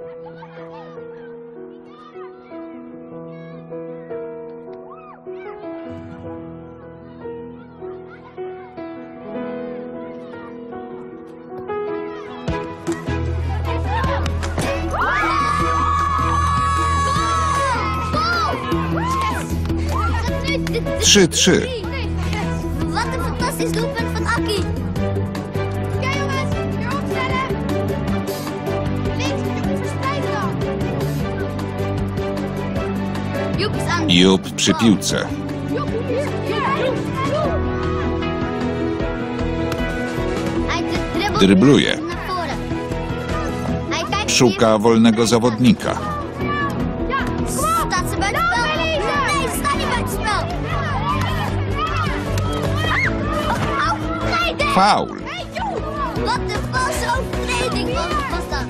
3-3. Wat een fantastisch doelpunt van Akkie. Ja jongens, weer opstellen. Links, Joep verspreiden dan. Joep is aan. Joep przy piłce. Joep, hier. Joep. Hij Drybluje. naar voren. Hij kijkt Szuka wolnego zawodnika. Staat ze buitenspel? Nee, ze staan niet buitenspel. Faul. Wat een valse overtreding was dat.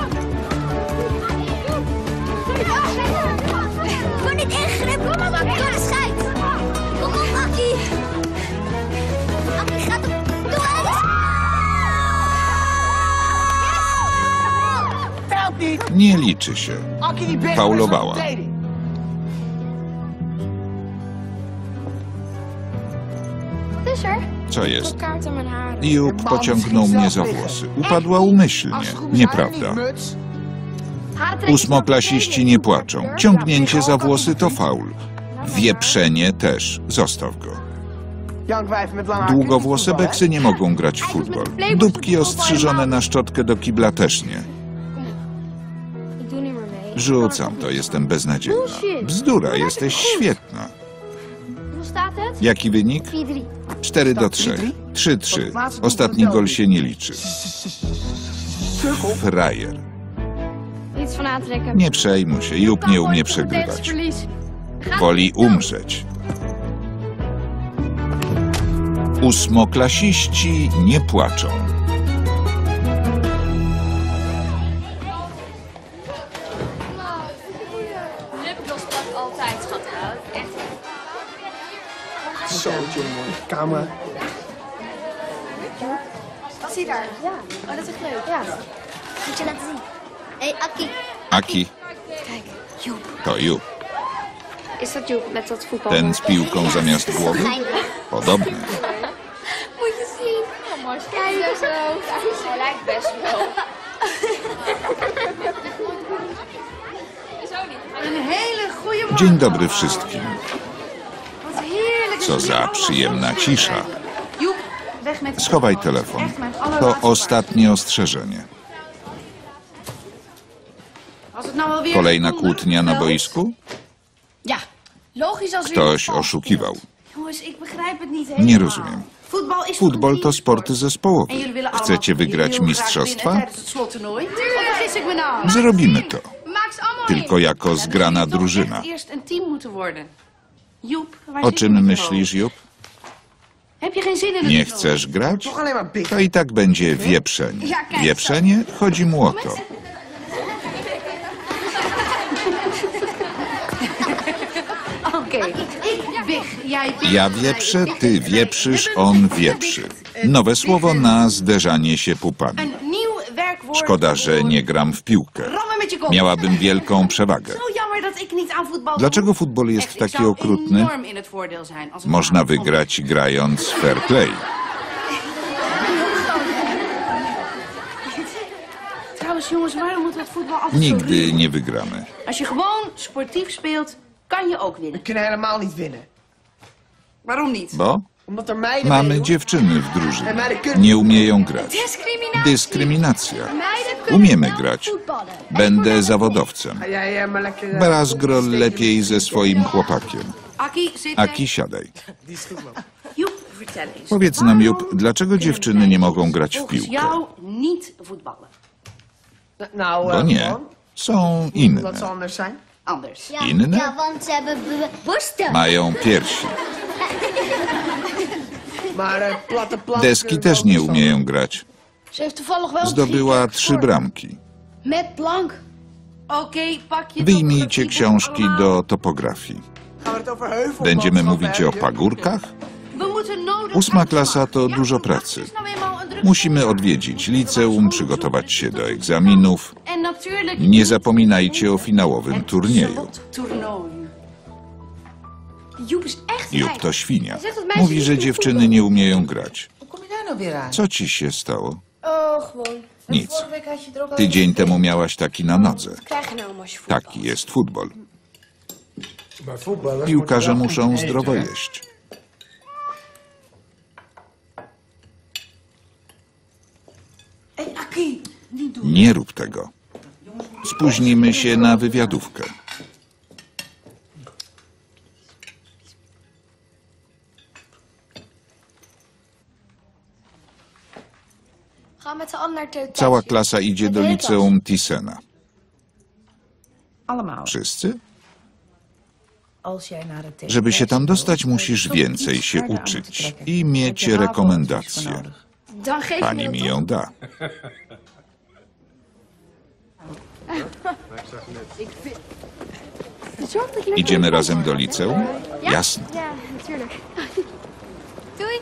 Word niet ingegrepen door de scheids. Kom op, Akkie. Akkie gaat op. Doe alles. Nie liczy się. Faulowała. Co jest? Joep pociągnął mnie za włosy. Upadła umyślnie. Nieprawda. Ósmoklasiści nie płaczą. Ciągnięcie za włosy to faul. Wieprzenie też. Zostaw go. Długowłose beksy nie mogą grać w futbol. Dupki ostrzyżone na szczotkę do kibla też nie. Rzucam to, jestem beznadziejna. Bzdura, jesteś świetna. Jaki wynik? 4-3. 3-3. Ostatni gol się nie liczy. Frajer. Nie przejmuj się, Joep nie umie przegrywać. Woli umrzeć. Ósmoklasiści nie płaczą. Zo, jongen, camera. Was hij daar? Ja. Oh, dat is echt leuk. Ja. Moet je laten zien. Hé, Akkie. Akkie. Kijk, Joep. To Joep. Is dat Joep met dat voetbal? Ten z piłką zamiast głowy? Podobny. Moet je zien. Kijk zo. Hij lijkt best wel. Een hele goede morgen. Dzień dobry wszystkim. Wat heerlijk. Co za przyjemna cisza. Joep, weg met Schowaj telefon. Echt mijn To allerlaatste ostatnie ostrzeżenie. Als het nou wel weer Kolejna gevonden, kłótnia na wel? boisku? Ja, logisch als Ktoś weer oszukiwał. Jongens, ik begrijp het niet Nie helemaal. rozumiem. Voetbal is Futbol to sport En zespołowy. jullie willen allemaal Chcecie wygrać heel graag mistrzostwa? winnen tijdens het slottoernooi? Of vergis ik me nou? Zrobimy to. Maak ze allemaal Tylko in. jako zgrana Jullie toch drużyna. echt eerst een team moeten worden. Joep, waar O zit je czym met je myślisz, Joep? hoofd? Heb je geen zin in het Nie toernooi? chcesz grać? Toch alleen maar big. To i tak będzie wieprzenie. Wieprzenie chodzi mu o to. Oké, ik big, jij big. Ja wieprzę, ty wieprzysz, on wieprzy. Nowe słowo na zderzanie się pupami. Een nieuw werkwoord. Szkoda, że nie gram w piłkę. Rammen met je kop. Miałabym wielką przewagę. Zo jammer dat ik niet aan voetbal doe. Dlaczego futbol jest Echt, ik taki zou okrutny? enorm in het voordeel zijn als het Można aan vond. wygrać grając fair play. Trouwens jongens, waarom moet dat voetbal altijd zo Nigdy ruw? nie wygramy. Als je gewoon sportief speelt, kan je ook winnen. We kunnen helemaal niet winnen. Waarom niet? Bo Omdat er meiden mamy meedoen. dziewczyny w drużynie. Nie umieją grać. Dyskryminacja. Umiemy grać. Będę zawodowcem. Ga jij maar lekker... Brazgrol lepiej ze swoim chłopakiem. Akkie, zit Aki, siadaj. Die is goed, man. Joep, vertel eens. Powiedz nam, Joep, dlaczego dziewczyny nie mogą grać w Volgens piłkę? jou niet voetballen. Nou, Bo nie. man, Są dat inne. zal anders zijn. Anders. Ja, Inne? ja, want ze hebben borsten. Mają piersi. Maar platte plank... Deski też nie umieją grać. Ze heeft toevallig wel Zdobyła 3 bramki. met plank. Oké, pak je Wyjmijcie topografie książki allemaal. do topografii. Gaan we het over heuvellandschap Będziemy mówić o hebben? pagórkach? We moeten nodig 8. uitslagen. klasa to Ja, dużo dat pracy. is nou eenmaal een Musimy odwiedzić liceum, przygotować się do egzaminów. En natuurlijk... Nie zapominajcie o finałowym turnieju. Toernooi. Joep is echt Jup gek. to świnia. Hij zegt dat meisjes Mówi, niet że kunnen dziewczyny nie umieją grać. Hoe kom je daar nou weer aan? Co ci się stało? Oh, gewoon. Nic. Vorige week had je er ook al Tydzień even temu miałaś taki na nodze. Wat krijg je nou als je voetbalt? Taki jest futbol. Maar voetballers Piłkarze moeten wel muszą goed zdrowo eten, hè? jeść. Hé, Aki, niet doen. Nie rób tego. Spóźnimy się na wywiadówkę. Ga met z'n allen naar het Cała klasa idzie do liceum Thysena. allemaal. Wszyscy? Als jij naar de Żeby się tam dostać, moet je musisz toch więcej iets się harder aan uczyć moeten trekken. i Heb mieć je HAVO advies voor rekomendacje. nodig. Dan geef je Pani me mi dat ją da. Idziemy razem do liceum? Jasne. Ja, natuurlijk. Doei.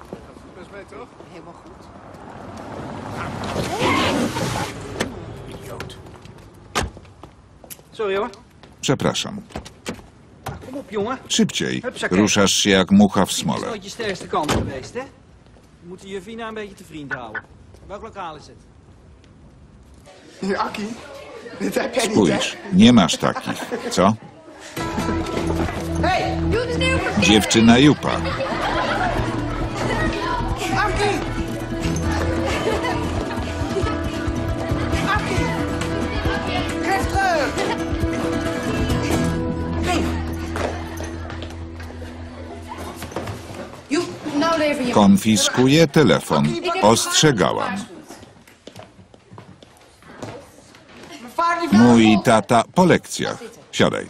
Sorry hoor. Przepraszam. Kom op jongen. Szybciej. Ruszasz się jak mucha w Dat is smole. nooit je sterkste kant geweest, hè? We moeten Juvina een beetje te vriend houden. Welk lokaal is het? Hier, Akkie. Dit heb jij niet, hè? Spójrz, nie masz takich. Co? Hey, Dziewczyna Jupa. Akkie! Akkie! Geef terug! Joep, nou lever je... Konfiskuje telefon. Ostrzegałam. Mijn vader die vraagt Mój op. tata po lekcjach. Siadaj.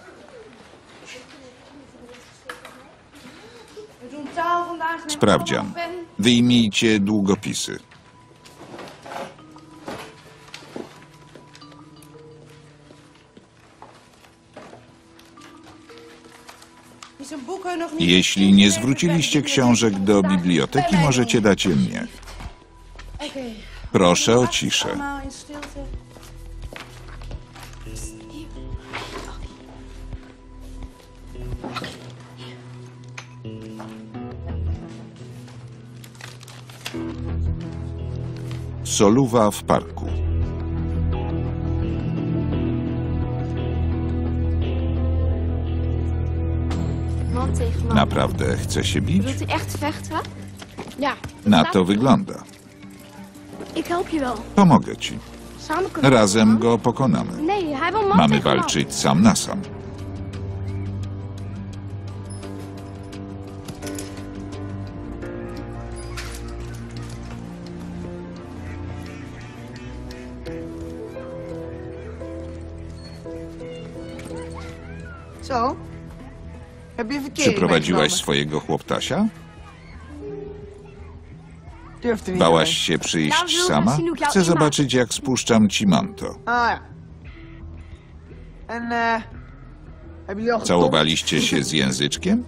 We doen taal vandaag. Neem Sprawdzian. allemaal pen. Wyjmijcie długopisy. Is een boek nog niet... Jeśli nie zwróciliście książek do biblioteki, możecie dać je mnie. Oké. Proszę o ciszę. Allemaal in stilte. Soluwa w parku. Man tegen man. Naprawdę chce się bić? Wilt u echt vechten? Ja. Na to wygląda. Ik help je wel. Pomogę ci. Samen kunnen we Razem man. go pokonamy. Nee, hij wil man Mamy tegen man. walczyć sam na sam. Zo. Heb je verkeering Przyprowadziłaś meegenomen? swojego chłoptasia? Durft er niet Bałaś aan. się przyjść sama? Chcę zobaczyć, jak spuszczam ci manto. Ah ja. En hebben jullie al getopt? Całowaliście się z języczkiem?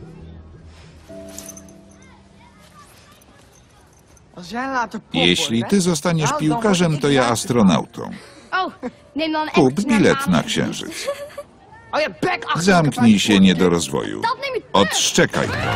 Als jij later pop Jeśli wordt, ty hè? zostaniesz Nou, dan piłkarzem, word to ik ja de astronautą. Oh, neem dan Kup even naar bilet maan. na księżyc. Oh ja, bek achter Zamknij się, nie do rozwoju. Dat neem je Odszczekaj to.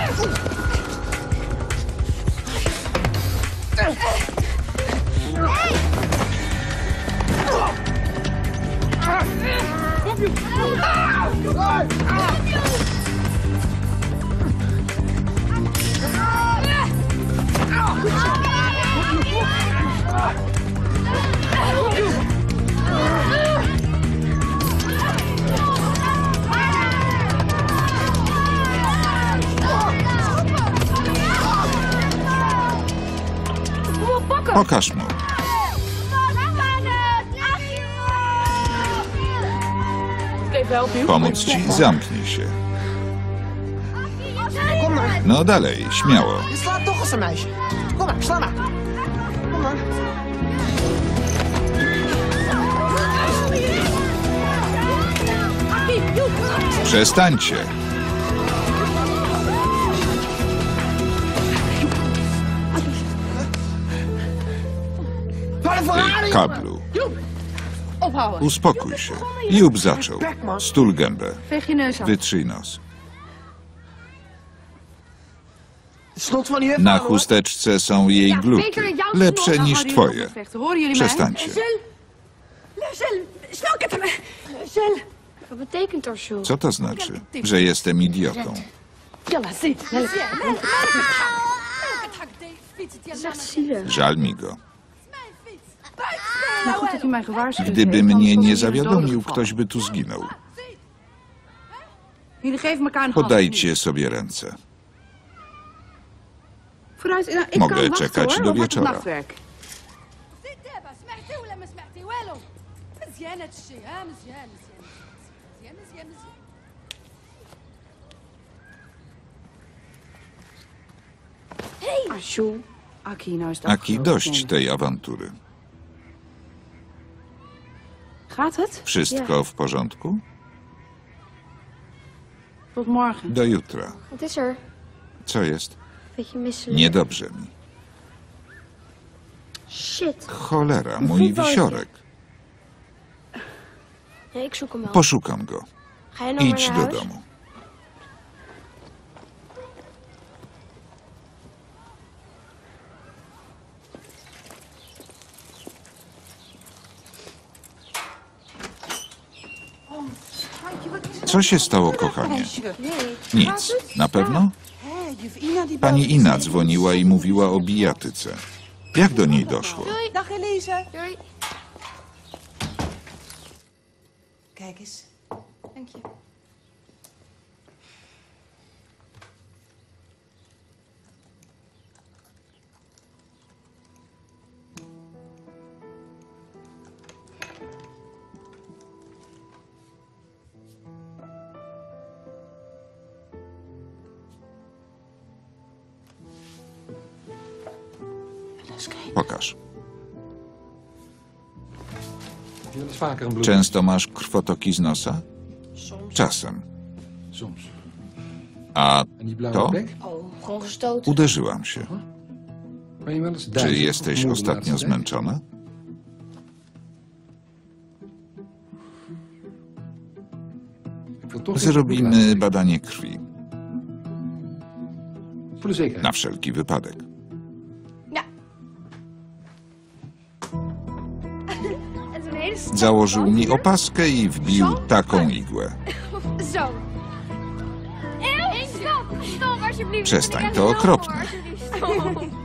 Pokaż mu. Pomóc ci? Zamknij się. Kom maar. No dalej, śmiało. Je slaat toch als een meisje. Kom maar, sla maar. Kom maar. Przestańcie. Ty, kablu. Ophouden. Uspokój się. Job zaczął. Stul gębę. Veeg je neus af. Wytrzyj nos. Het slot van die hef Na aan, hoor. chusteczce są jej gluty. Lepsze niż twoje. Vechten. Horen jullie mij? Przestańcie. Wat betekent er zo? Co to znaczy? Że jestem idiotą. Jalla, zit. Dat is echt zielig. Żal mi go. Maar goed dat u mij gewaarschuwd Gdyby heeft, mnie anders was nie ik hier doden zawiadomił, gevallen. ktoś by tu zginął. Jullie geven elkaar een hand. Podajcie sobie ręce. Vooruit, nou, ik Mogę kan wachten, czekać hoor, do op het wieczora. nachtwerk. Asjoe. Aki, nou is het Aki, afgelopen, dość denk ik. tej awantury. Gaat het? Wszystko w porządku? Tot morgen. Do jutra. Wat is er? Co jest? Beetje misselijk. Niedobrze mi. Shit. Cholera, mój wisiorek. Nee, ik zoek hem wel. Poszukam go. Ga je nou maar Idź naar do huis? domu. Co się stało, kochanie? Nic. Na pewno? Pani Ina dzwoniła i mówiła o bijatyce. Jak do niej doszło? Dag Elise. Doei. Kijk eens. Dank je. Pokaż. Heb je wel eens vaker een bloed? Często masz krwotoki z nosa? Czasem. Soms. A En die blauwe to? plek? Oh, gewoon gestoten. Uderzyłam się. Ben je wel eens Czy duizelig jesteś of moe de ostatnio laatste tijd? zmęczona? Ik wil toch eens een bloed Zrobimy laten badanie krwi. trekken. Voor de zekerheid. Na wszelki wypadek. Ja. En toen een hele stap Założył dan mi hier. opaskę i wbił taką igłę. Zo. Eeuw, stop. Stop, alsjeblieft. Przestań, Ik ben to echt okropne. jammer, alsjeblieft, stop.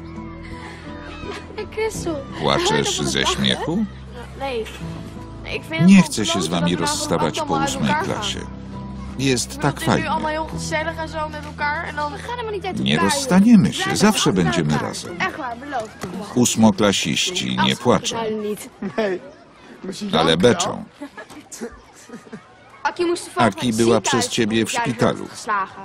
Christel. Płaczesz ze śmiechu? Nee. Nee, ik vind het Nie wel chcę się z kloten wami dat we nou rozstawać zo po allemaal uit 8. elkaar klasie. gaan. Jest tak Het is nu allemaal fajnie. heel gezellig en zo met elkaar. En dan... We gaan helemaal niet uit elkaar. Nie joh. rozstaniemy We się, blijven zawsze altijd będziemy bij elkaar. razem. Echt waar, beloofd. 8-klasiści nie płaczą, Huilen niet. Nee. Maar ze ale janken wel. beczą. Aki moest toevallig Aki naar het była ziekenhuis przez ciebie w omdat jij szpitalu. werd geslagen.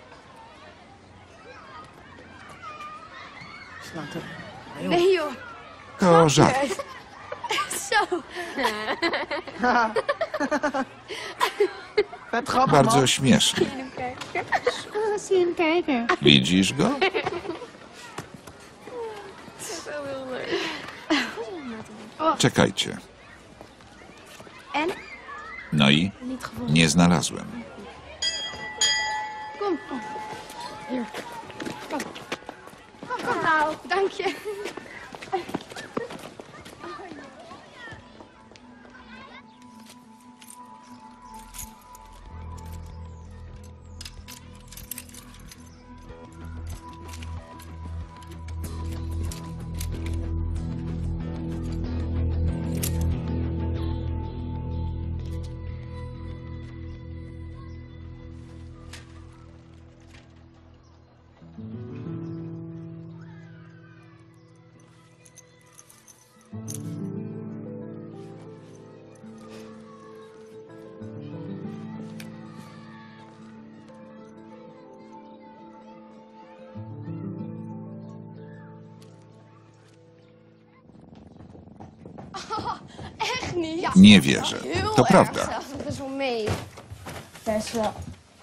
Nee joh. To żart. Zo. Vet grappig, Bardzo man. śmiesznie. Zie je hem kijken? Widzisz go? Czekajcie. En? No i Niet gevonden. nie znalazłem. Kom. Hier. Kom. Kom nou. Dank je. Echt niet? Ja, Nie wierzę. heel To erg prawda. zelfs. Dat is wel mee. Best wel.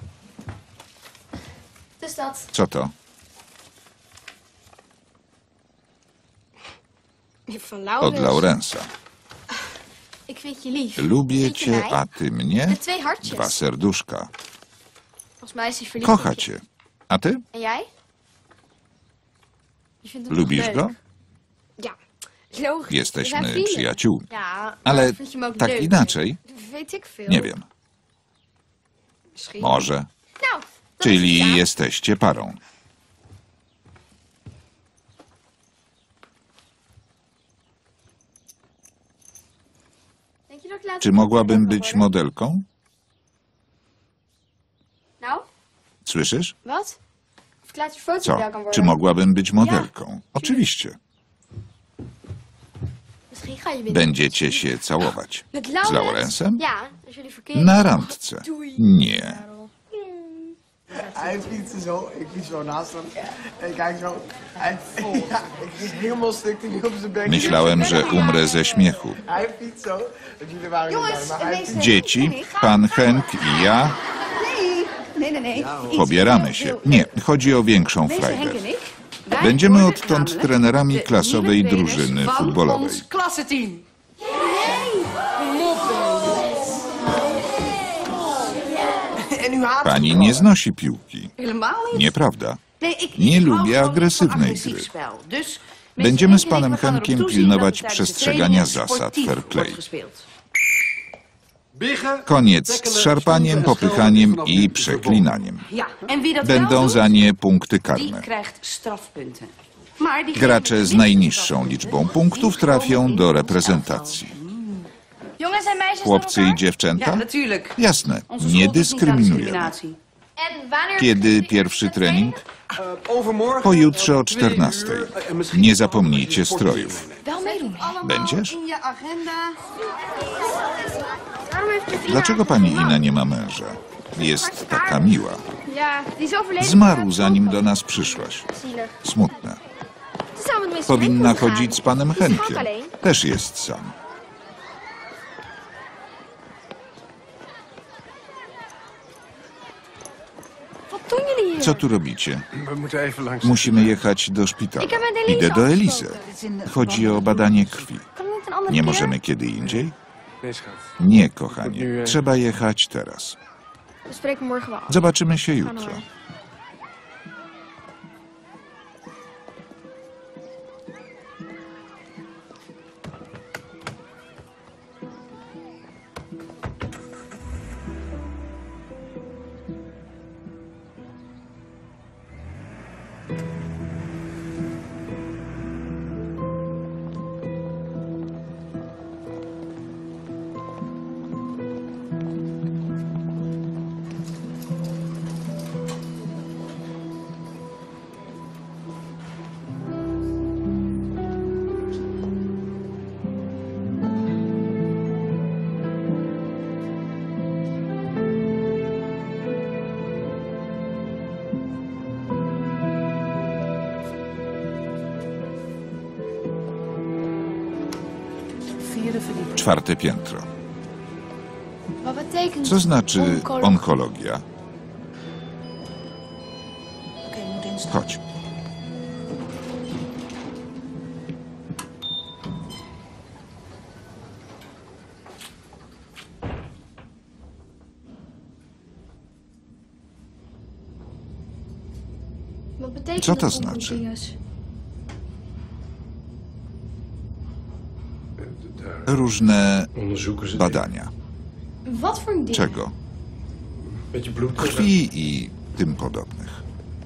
Wat is dat? Co to? Van Od Laurensa. Ik vind je lief. Lubię Vind je cię, mij? a ty mnie? Met 2 hartjes. 2 serduszka. Volgens mij is hij verliefd. Kocha op je. cię. A ty? En jij? Je vindt hem Lubisz toch go? leuk? Ja, logisch. We zijn Jesteśmy vrienden. przyjaciółmi. Ja, Ale maar vind je hem ook tak leuk? inaczej? Weet ik veel. Nie wiem. Misschien. Może. Nou, dat is Czyli ja. jesteście parą. Denk je dat ik later Czy mogłabym być modelką? Nou, Słyszysz? wat? Of ik later fotomodel Co? kan worden? Czy mogłabym być modelką? Oczywiście. Misschien ga je weer. Będziecie się całować. Met Z Laurens? Laurensem? Ja, als jullie verkeren. Na randce. Nie. Hij fietste zo, ik fiets zo naast hem. En kijk zo, hij ja, ik is helemaal stuk toen hij op zijn bek. Myślałem, że umrę ze śmiechu. Hij fietst zo, dat jullie waren niet bij, maar hij fietst. Dzieci, pan Henk i ja Nee. pobieramy się. Nie, chodzi o większą frajdę. Będziemy odtąd trenerami klasowej drużyny futbolowej. Ons klasseteam. En u haat Pani nie znosi piłki. Helemaal niet. Nieprawda. Nee, ik Nie hou lubię gewoon niet agresywnej van agressief gry. spel. Dus Będziemy z mensen panem denken, we gaan erop Henkiem toezien pilnować dat er tijdens de przestrzegania trainingen zasad sportief fair play. wordt gespeeld. Biggen, Koniec trekken, z szarpaniem, stoten en popychaniem schelden i vanaf nu przeklinaniem. Ja, en wie dat wel Będą doet, za nie punkty die karne. krijgt strafpunten. Maar diegene Gracze die z niet najniższą strafpunten liczbą hebben, punktów die komen trafią in do ons reprezentacji. Jongens en meisjes Chłopcy door i elkaar? dziewczęta? Ja, natuurlijk. Jasne, Onze nie school doet niet aan dyskryminujemy. discriminatie. En wanneer... Kiedy pierwszy trening? Overmorgen. Pojutrze o 2 uur, 14:00. misschien Nie zapomnijcie strojów. Wel meedoen. Będziesz? In je agenda. Waarom heeft Davina... Dlaczego pani Ina nie ma męża? Jest taka miła. Ja, die is overleden. Zmarł zanim do nas przyszłaś. Zielig. Smutne. Ze zou met Miss Powinna Henk moeten chodzić z gaan. panem Die gaat Henkiem. alleen. Też jest sam. Wat doen jullie hier? Co tu robicie? We moeten even langs. Musimy jechać do szpitala. Ik heb met Elise Idę do Elizy. afgesproken. Chodzi o badanie krwi. Kan het niet een andere Nie keer? możemy kiedy indziej? Nee, schat. Nie, kochanie. Trzeba jechać teraz. We spreken morgen wel af. Zobaczymy się Ga nou jutro. maar. Vierde verdieping. 4. piętro. Wat betekent Co znaczy onkologie? onkologia? Oké, we moeten instappen. Chodź. Wat betekent Co to dat znaczy? dinges? Różne Onderzoeken ze badania. Wat voor een ding? Czego? Een beetje bloed. Krwi i tym podobnych.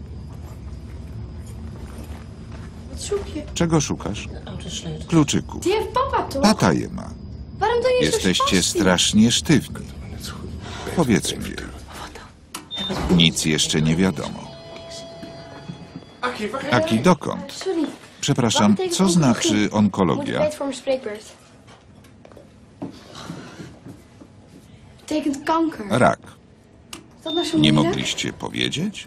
Wat zoek je? Czego szukasz? Autosleutel. Kluczyków. Die heeft papa toch? Tata je ma. Waarom doe je zo Jesteście spastisch? strasznie sztywni. Dat is goed. Powiedzmy jej. Nic jeszcze nie wiadomo. Akkie, waar ga je? Aki, dokąd? Sorry. Przepraszam, co znaczy Moet ik onkologia? weten voor mijn spreekbeurt. Betekent kanker. Is Rak. dat nou zo Nie moeilijk? mogliście powiedzieć?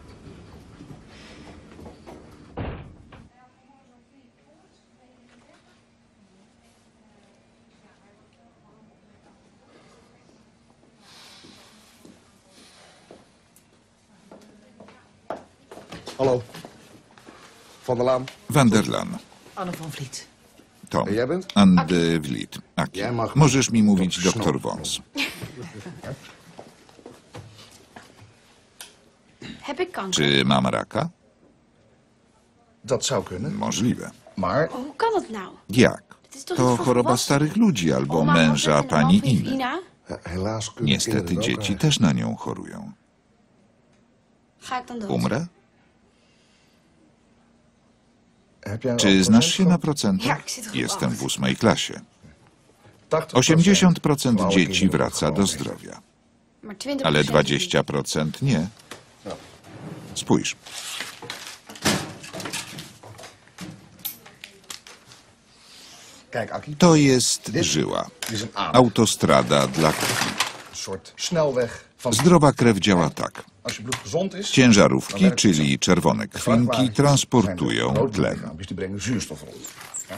Hallo. Van der Laan. Van der Laan. Anne van Vliet. Tom. En jij bent? Anne de Vliet. Aki. Jij mag Możesz mi mówić dokter dokter Snor. Wons. Heb ik kanker? Czy mam raka? Dat zou kunnen. Możliwe. Maar Hoe kan dat nou? Jak? Het is toch To iets voor choroba volwassenen? starych ludzi albo Oma had het męża en de man pani van Iny. Ina. Ja, helaas kunnen Niestety kinderen het ook dzieci krijgen. też na nią chorują. Ga ik dan dood? Umrę? heb jij Czy znasz się na procentach? Ja, ik zit er op Jestem w 8. 8. klasie. 80% 80% dzieci wraca do zdrowia, Maar 20% ale niet. 20% nie. Spójrz. Kijk, Akkie. To jest żyła. Dit is een ader. Autostrada dla krwi. Een soort snelweg van... Zdrowa krew działa tak. Als je bloed gezond is... Ciężarówki, czyli czerwone krwinki, vrachtwagens transportują zijn de rode tlen. bloedlichaampjes, die brengen zuurstof rond. Ja?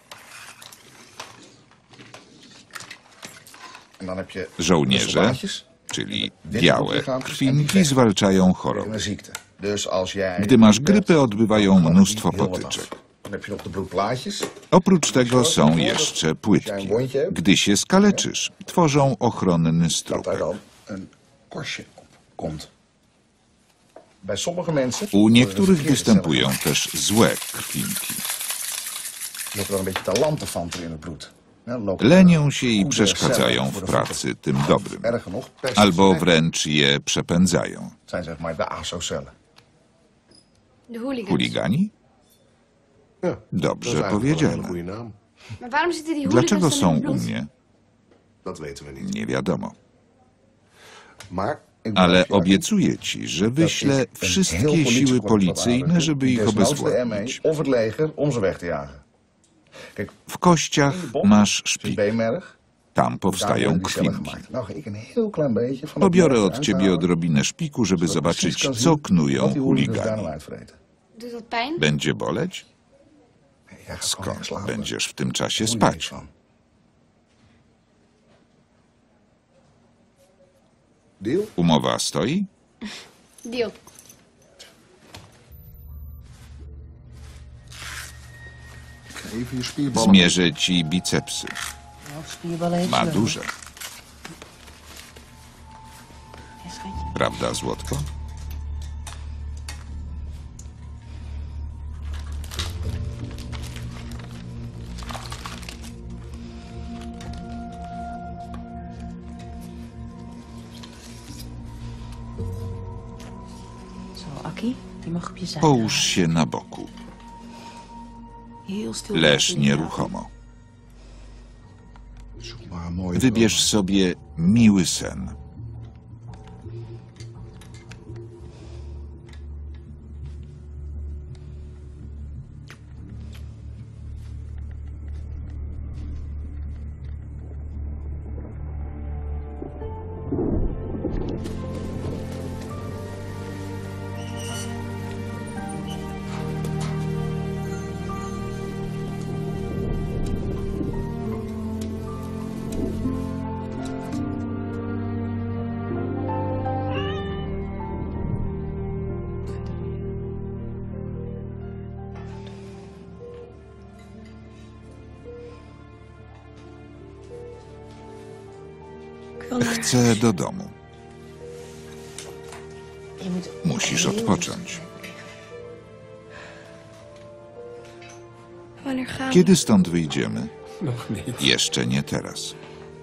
En dan heb je de Żołnierze, soldaatjes, czyli witte białe bloedlichaampjes en die krwinki, vechten zwalczają tegen choroby. een ziekte. Dus als jij... Gdy masz bent, grypę, odbywają dan kan mnóstwo er niet heel wat potyczek. af. Dan heb je nog de bloedplaatjes. Oprócz tego są jeszcze płytki. Gdy się skaleczysz, tworzą ochronny Dat daar strupek. dan een korstje op komt. Bij sommige mensen... U niektórych worden er występują też złe krwinki. Je hebt wel een beetje talenten van in het bloed. Ja, dan lopen Lenią się i goede przeszkadzają cellen w voor de pracy tym dobrym. Erg genoeg, pesten Albo ze weg. wręcz je przepędzają. Het zijn zeg maar de ASO-cellen. De hooligans. Chuligani? Ja, dat is Dobrze eigenlijk wel een hele powiedziane. goede naam. Maar waarom zitten die hooligans Dlaczego dan są in het u bloed? mnie? Dat weten we niet. Nie wiadomo. Maar Ik Ale beloof je, obiecuję ci, że dat wyślę ik een heel wszystkie siły politiekorps policyjne, laat żeby ich desnoods de obezwładnić. ME of het leger om ze weg te jagen. Kijk, W kościach masz het is szpik. beenmerg. Tam Daar powstają worden die cellen krwinki. gemaakt. Nou ga ik een heel klein beetje van het Pobiorę merg od eruit ciebie halen, odrobinę szpiku, żeby zodat je precies zobaczyć, kan co zien knują wat die hooligans daar nou chuligani. uitvreten. Doet dat pijn? Będzie boleć? Jij gaat gewoon lekker Skąd slapen. będziesz w tym czasie Daar voel je niks spać? van. deal? Umowa stoi? Deal. Ik ga even je spierballen. Zmierzę ci bicepsy. Spierballen heeft Ma ze. duże. Ja, schatje. Prawda, Złotko? Zo, Akkie, je mag op je zij. Połóż się na boku. Heel stil. Leż nieruchomo. Zoek maar een mooie Wybierz droom. sobie miły sen. Ik wil naar Chcę do domu. Je moet Musisz odpocząć. Wanneer gaan we? Kiedy stąd wyjdziemy? Nog niet. Jeszcze nie teraz.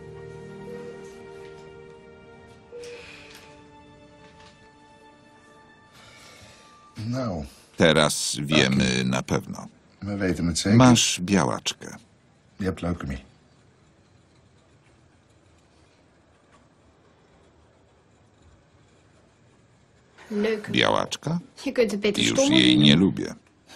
Nou, Teraz wiemy na pewno. we weten het zeker. Masz białaczkę. Je hebt leukemie. Leuk. Białaczka? Je kunt het beter Już stommen jej doen. nie lubię.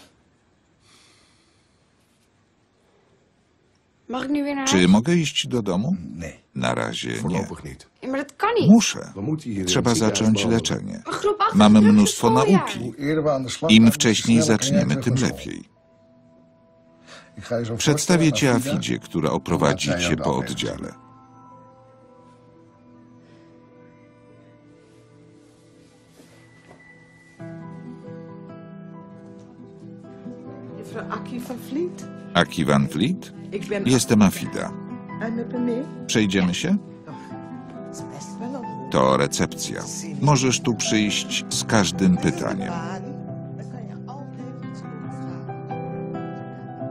Mag ik nu weer naar Czy huis? mogę iść do domu? Nee. Na razie nie. Voorlopig niet. Ja, maar dat kan niet. Muszę. We moeten hier in Trzeba het ziekenhuis zacząć behandelen. leczenie. Maar groep 8 Mamy is druk mnóstwo voor schooljaar. nauki. Hoe eerder we aan de slag Im gaan, wcześniej hoe sneller kan jij zaczniemy, terug tym naar school. lepiej. Ik ga je zo Przedstawię cię voorstellen aan Afidzie, która oprowadzi Zobaczę, cię jak po dobrze. oddziale. Mevrouw Akkie van Vliet. Aki Van Vliet? Ik ben... Jestem Afida. En met me mee? Przejdziemy się? Dat is best wel een... To recepcja. Możesz tu przyjść z każdym pytaniem. Dan kan je altijd iets vragen.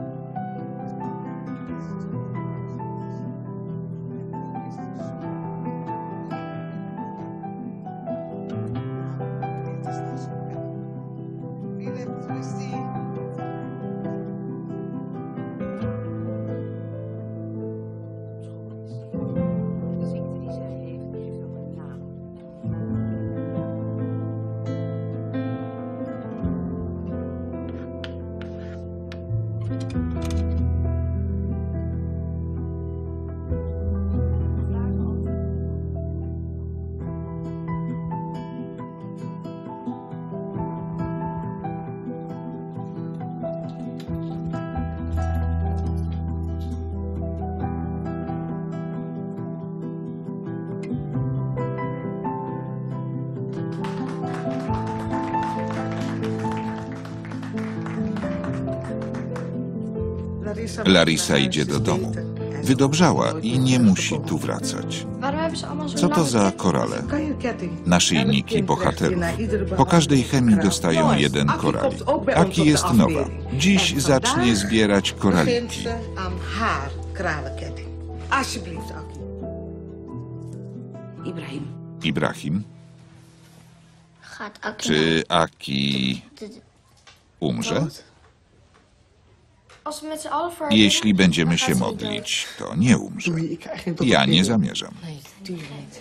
Larisa idzie do domu. Wydobrzała i nie musi tu wracać. Waarom hebben ze allemaal zo'n Co to lange za ketting? korale? Kan je ketting? Naszyjniki bohaterów. Po każdej chemii dostają jeden koralik. Aki jest nowa. Dziś zacznie zbierać Begint koraliki. ze aan haar kralenketting. Alsjeblieft, Akkie. Ibrahim, Ibrahim, Gaat Akkie czy Aki nou umrze? Als we met z'n allen voor haar Jeśli bidden, będziemy dan się gaat ze niet dood. modlić, to nie umrze. Doei, ik krijg geen Ja nie papiertje. zamierzam. nee, tuurlijk niet.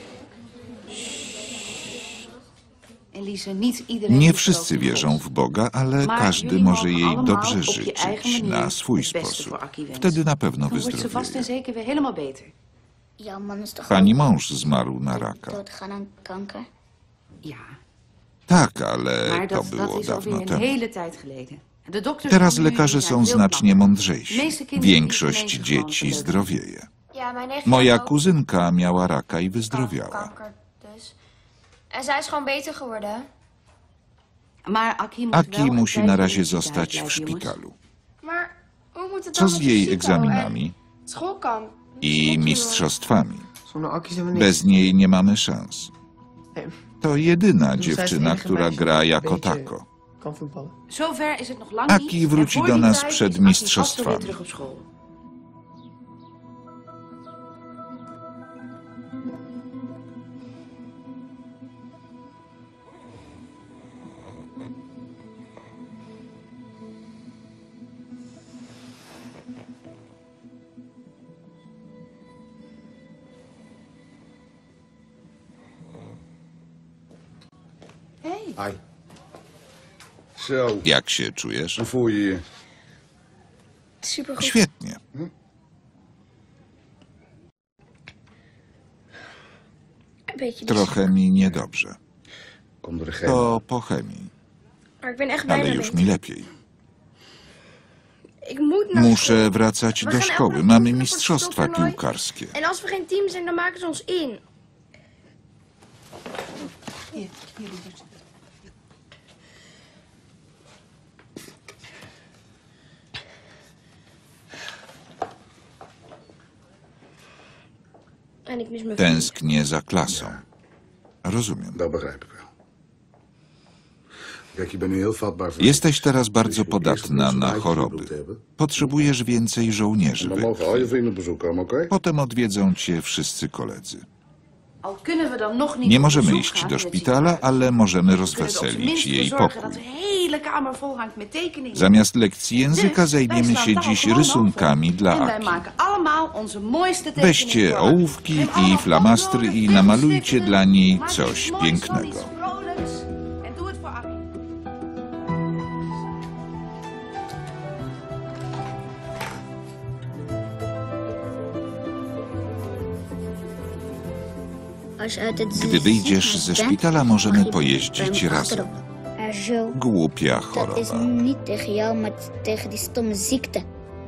Elise, niet iedereen... Nie gelooft wszyscy in wierzą God. w Boga, ale Maar każdy jullie może mogen jej allemaal dobrze op je eigen życzyć manier na swój het beste sposób. voor Akkie wensen. Wtedy na pewno Dan wordt ze vast en wyzdrowieje. zeker weer helemaal beter. Jouw man is toch Pani ook mąż zmarł na raka. doodgegaan aan kanker? Ja, Tak, ale maar to dat było is alweer dawno een temu. hele tijd geleden. De dokters Teraz van nu lekarze zijn są heel znacznie knap. mądrzejsi. Większość dzieci zdrowieje. Ja, mijn nichtje Moja had ook kuzynka miała raka i wyzdrowiała. kanker dus. En zij is gewoon beter geworden. Maar Akkie moet Aki wel een musi tijdje na in razie het ziekenhuis zostać w blijven, jongens. szpitalu. Maar hoe moet het Co dan z met jej de egzaminami schoolkamp? i mistrzostwami? Zonder Akkie zijn we niks. Bez niej nie mamy szans. Nee, To jedyna zij is het dziewczyna, enige która meisje gra dat jako een beetje tako. kan voetballen. Zover is het nog lang Aki niet. wróci En voor do die nas tijd przed is Akkie vast mistrzostwami. alweer terug op school. Hi. Zo, Jak się czujesz? hoe voel je je? Supergoed. Świetnie. Een beetje Trochę mi niedobrze. Kom door de geen. To po chemii, Maar ik ben echt blij ale mee. już mi lepiej. Ik moet naar Muszę school. wracać We do gaan elke szkoły. dag Mamy oefenen voor het mistrzostwa stoptoernooi. piłkarskie. En als we geen team zijn, dan maken ze ons in. Hier, Robert. En ik mis mijn vriend. Tęsknię za klasą. Rozumiem. Dat begrijp ik wel. Kijk, je bent nu heel vatbaar voor... Jesteś teraz bardzo Als je op het eerste podatna plaats een na huisje choroby. wilt hebben, Potrzebujesz więcej żołnierzy dan we mogen al je krwi. vrienden op bezoek komen, oké? Potem odwiedzą cię wszyscy koledzy. Al kunnen we dan nog niet Nie op możemy bezoek iść gaan do in het szpitala, ziekenhuis. ale możemy We kunnen er op zijn rozweselić minst voor jej zorgen dat pokój. de hele kamer vol hangt met tekeningen. Zamiast lekcji języka Dus zajmiemy wij się slaan dziś taal gewoon rysunkami af. dla En wij Aki. maken allemaal onze mooiste tekeningen Weźcie voor Aki. ołówki En i allemaal flamastry i potloden, namalujcie stiften. dla niej Maak coś iets moois van, pięknego. iets vrolijks. En doe het voor Aki. Als je uit het Gdy wyjdziesz ze szpitala, możemy pojeździć razem. achterop. Jules, Głupia dat is choroba. niet tegen jou, maar tegen die stomme ziekte.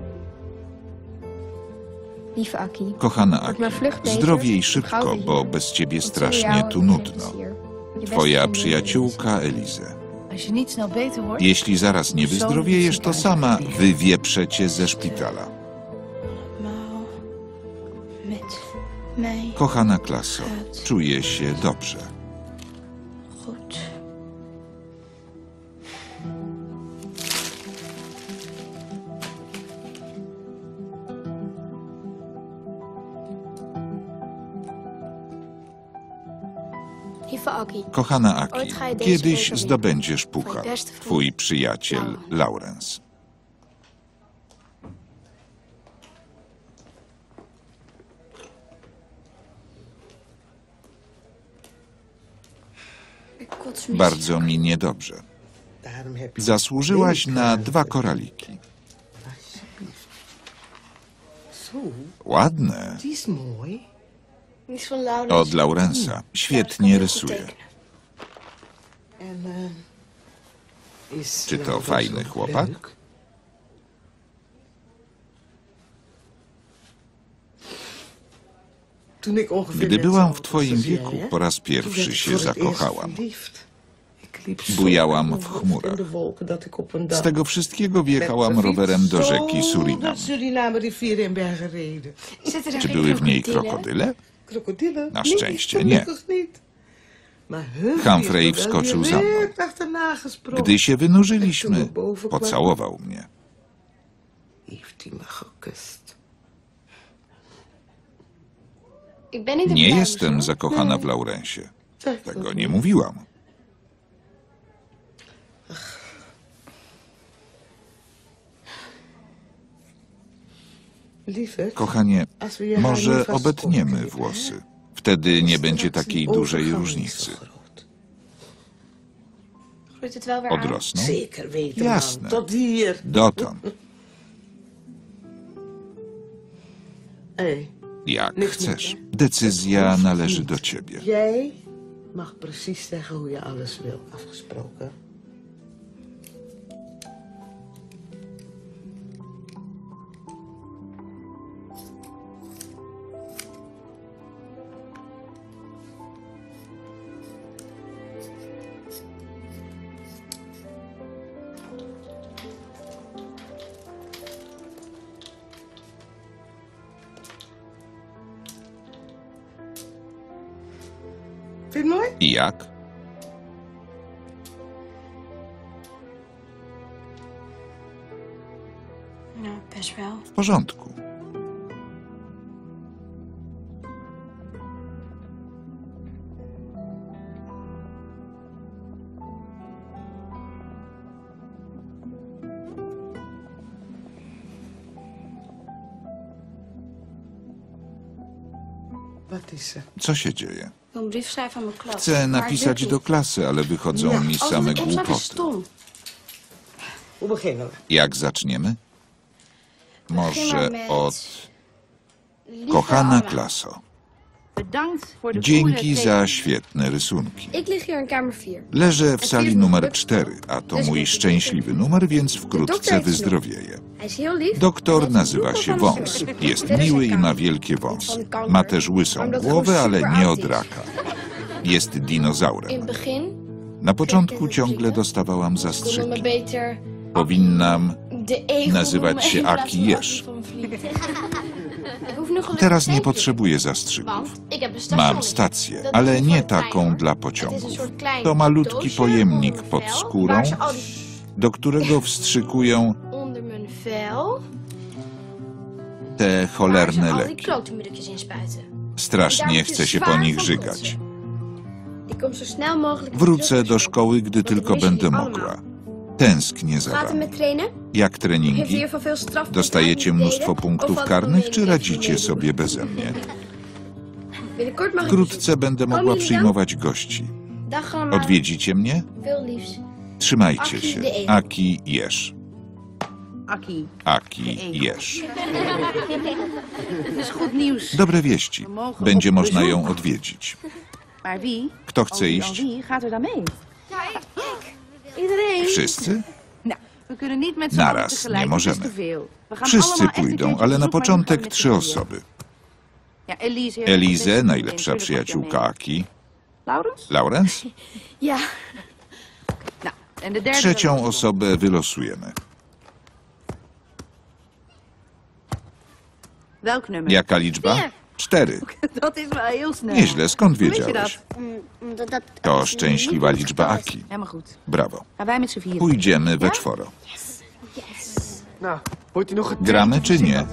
Lieve Akkie. Kochana Word maar Aki, vlug beter. zdrowiej Gauw szybko, weer bo hier. bez ciebie Want zonder strasznie jou tu heb ik nudno. niks hier. Je beste Twoja vriendin, przyjaciółka Elize. Als je niet snel beter wordt, Jeśli zaraz nie wyzdrowiejesz, to sama wywieprze cię ze szpitala. Met mij Kochana klaso, czuję się dobrze. goed. Lieve Aki, Kochana Aki, kiedyś zdobędziesz puchar. Twój przyjaciel Laurens. ik kots mis. Bardzo mi niedobrze. Daarom heb je... Zasłużyłaś na 2 koraliki. Zo, Ładne. die is mooi. Die is van Laurens. Od Laurensa. Świetnie rysuje. En, is Czy to Laurens fajny ook chłopak? leuk? Toen ik ongeveer Gdy net byłam zo w twoim oud was als wieku, jij, po raz toen werd pierwszy ik się voor het eerst zakochałam. verliefd. Ik liep zo Bujałam met w mijn chmurach. hoofd in de wolken dat ik op een dag Z tego wszystkiego met wjechałam mijn rowerem fiets do zo rzeki Surinam. naar Suriname rivier in Bergen gereden. Zitten er Czy geen były w niej krokodillen? krokodyle? Krokodillen? Na Nee, szczęście nie. gelukkig niet. Maar Humphrey Humphrey heeft me wel wskoczył za mną. direct achterna gesprongen. Gdy się wynurzyliśmy, pocałował mnie. Heeft hij me gekust. Ik ben niet Nie blij, jestem hoor. zakochana w Laurensie. Zeg ik Tego dat nie niet? mówiłam. Lieverd, Kochanie, als we je haar nu może vast obetniemy konden knippen, włosy. Wtedy nie będzie straks takiej die dużej overgang różnicy. niet zo groot. Groeit het wel weer aan? Odrosną? Zeker weten, Jasne. man. Tot hier. Dotąd. Hé, Jak chcesz. Decyzja należy do ciebie. jij mag precies zeggen hoe je alles wil. Afgesproken? Vind je het mooi? I jak? Nou, best wel. W porządku. Wat is er? Co się dzieje? Ik wil een brief schrijven aan mijn klas. Chcę Maar het napisać lukt do niet. klasy, ale wychodzą mi Als het same niet opschrijf, is głupoty. stom. Hoe beginnen we? Jak zaczniemy? Może met- od... Lieve Kochana Anna, klaso, Bedankt voor de dzięki goede za świetne rysunki. Ik lig hier in kamer 4. Leżę w sali numer 4, a to mój szczęśliwy numer, więc wkrótce wyzdrowieję. Hij is heel lief. Doktor nazywa się Wąs. Jest miły i ma wielkie wąsy. Ma też łysą głowę, ale nie od raka. Jest In dinozaurem. het begin Na początku ciągle dostawałam konden me zastrzyki. beter Powinnam de egel nazywać noemen się in plaats Aki van Jesz. Aki van Vliet. Ik hoef nu gelukkig Teraz nie geen potrzebuję brief, zastrzyków. want ik heb een station. Mam stację, ale nie taką dla pociągów. To malutki pojemnik pod skórą, waar ze al die do którego wstrzykują onder mijn vel, te waar ze cholerne al die leki. klotenmiddeltjes in spuiten. Strasznie chcę się po nich żygać. Ik kom zo snel mogelijk. Wrócę do szkoły, gdy tylko będę mogła. Tęsknię za Gaat het wami. met trainen? Jak Heeft u treningi? hiervan veel strafpunten Dostajecie mnóstwo uitdelen? punktów Of wat karnych, dan czy in radzicie meedoen? sobie beze mnie? Binnenkort mag ik Wkrótce będę mogła przyjmować gości. Dag allemaal. Odwiedzicie mnie? Veel liefs. Trzymajcie się. Aki Jesz. Aki. Aki Jesz. Het is goed nieuws. Dobre wieści. Będzie można ją odwiedzić. Maar wie? Kto chce Dan iść? wie gaat er dan mee? Iedereen. Wszyscy? Nou, we kunnen niet met z'n allen Naraz, tegelijk. nie Dat is możemy. te veel. We gaan Wszyscy allemaal echt een pójdą, keertje ale na op bezoek, maar początek dan 3 met z'n osoby. Ja, Elise, Elizę, najlepsza przyjaciółka Aki. Laurens? Laurens? Ja. Nou, En de derde... Trzecią osobę wylosujemy. Welk nummer? Jaka liczba? 4. Dat is wel heel snel. Nieźle, skąd Weet je dat? wiedziałeś? Omdat dat... To szczęśliwa liczba Aki. Helemaal goed. Brawo. Gaan wij met z'n vieren. Pójdziemy we czworo. Nou, wordt hij nog getraind? Gramy czy nie?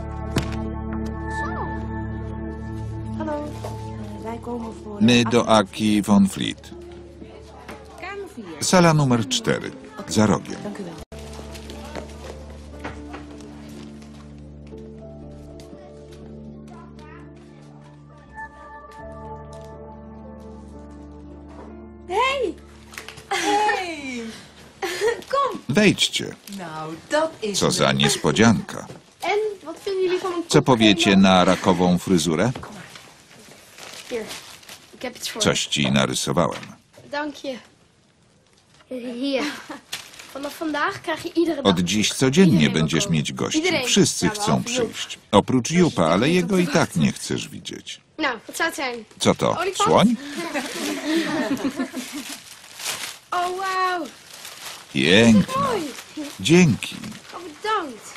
Hallo. Wij komen voor... My do Aki von Fleet. Kamer 4. Sala numer 4. Za rogiem. Dank u wel. Wejdźcie. Nou, dat is... Co za niespodzianka. En, wat vinden jullie van een Co powiecie na rakową fryzurę? Hier, ik heb iets voor Coś ci narysowałem. je. Dank je. Hier. Vanaf vandaag krijg je iedere dag... Od dziś codziennie będziesz mieć gości. Wszyscy chcą przyjść. Oprócz Jupa, ale jego i tak nie chcesz widzieć. Nou, wat zou het zijn? Co to? Słoń? Oh, wauw. Piękna. Mooi. Dzięki. Oh, bedankt.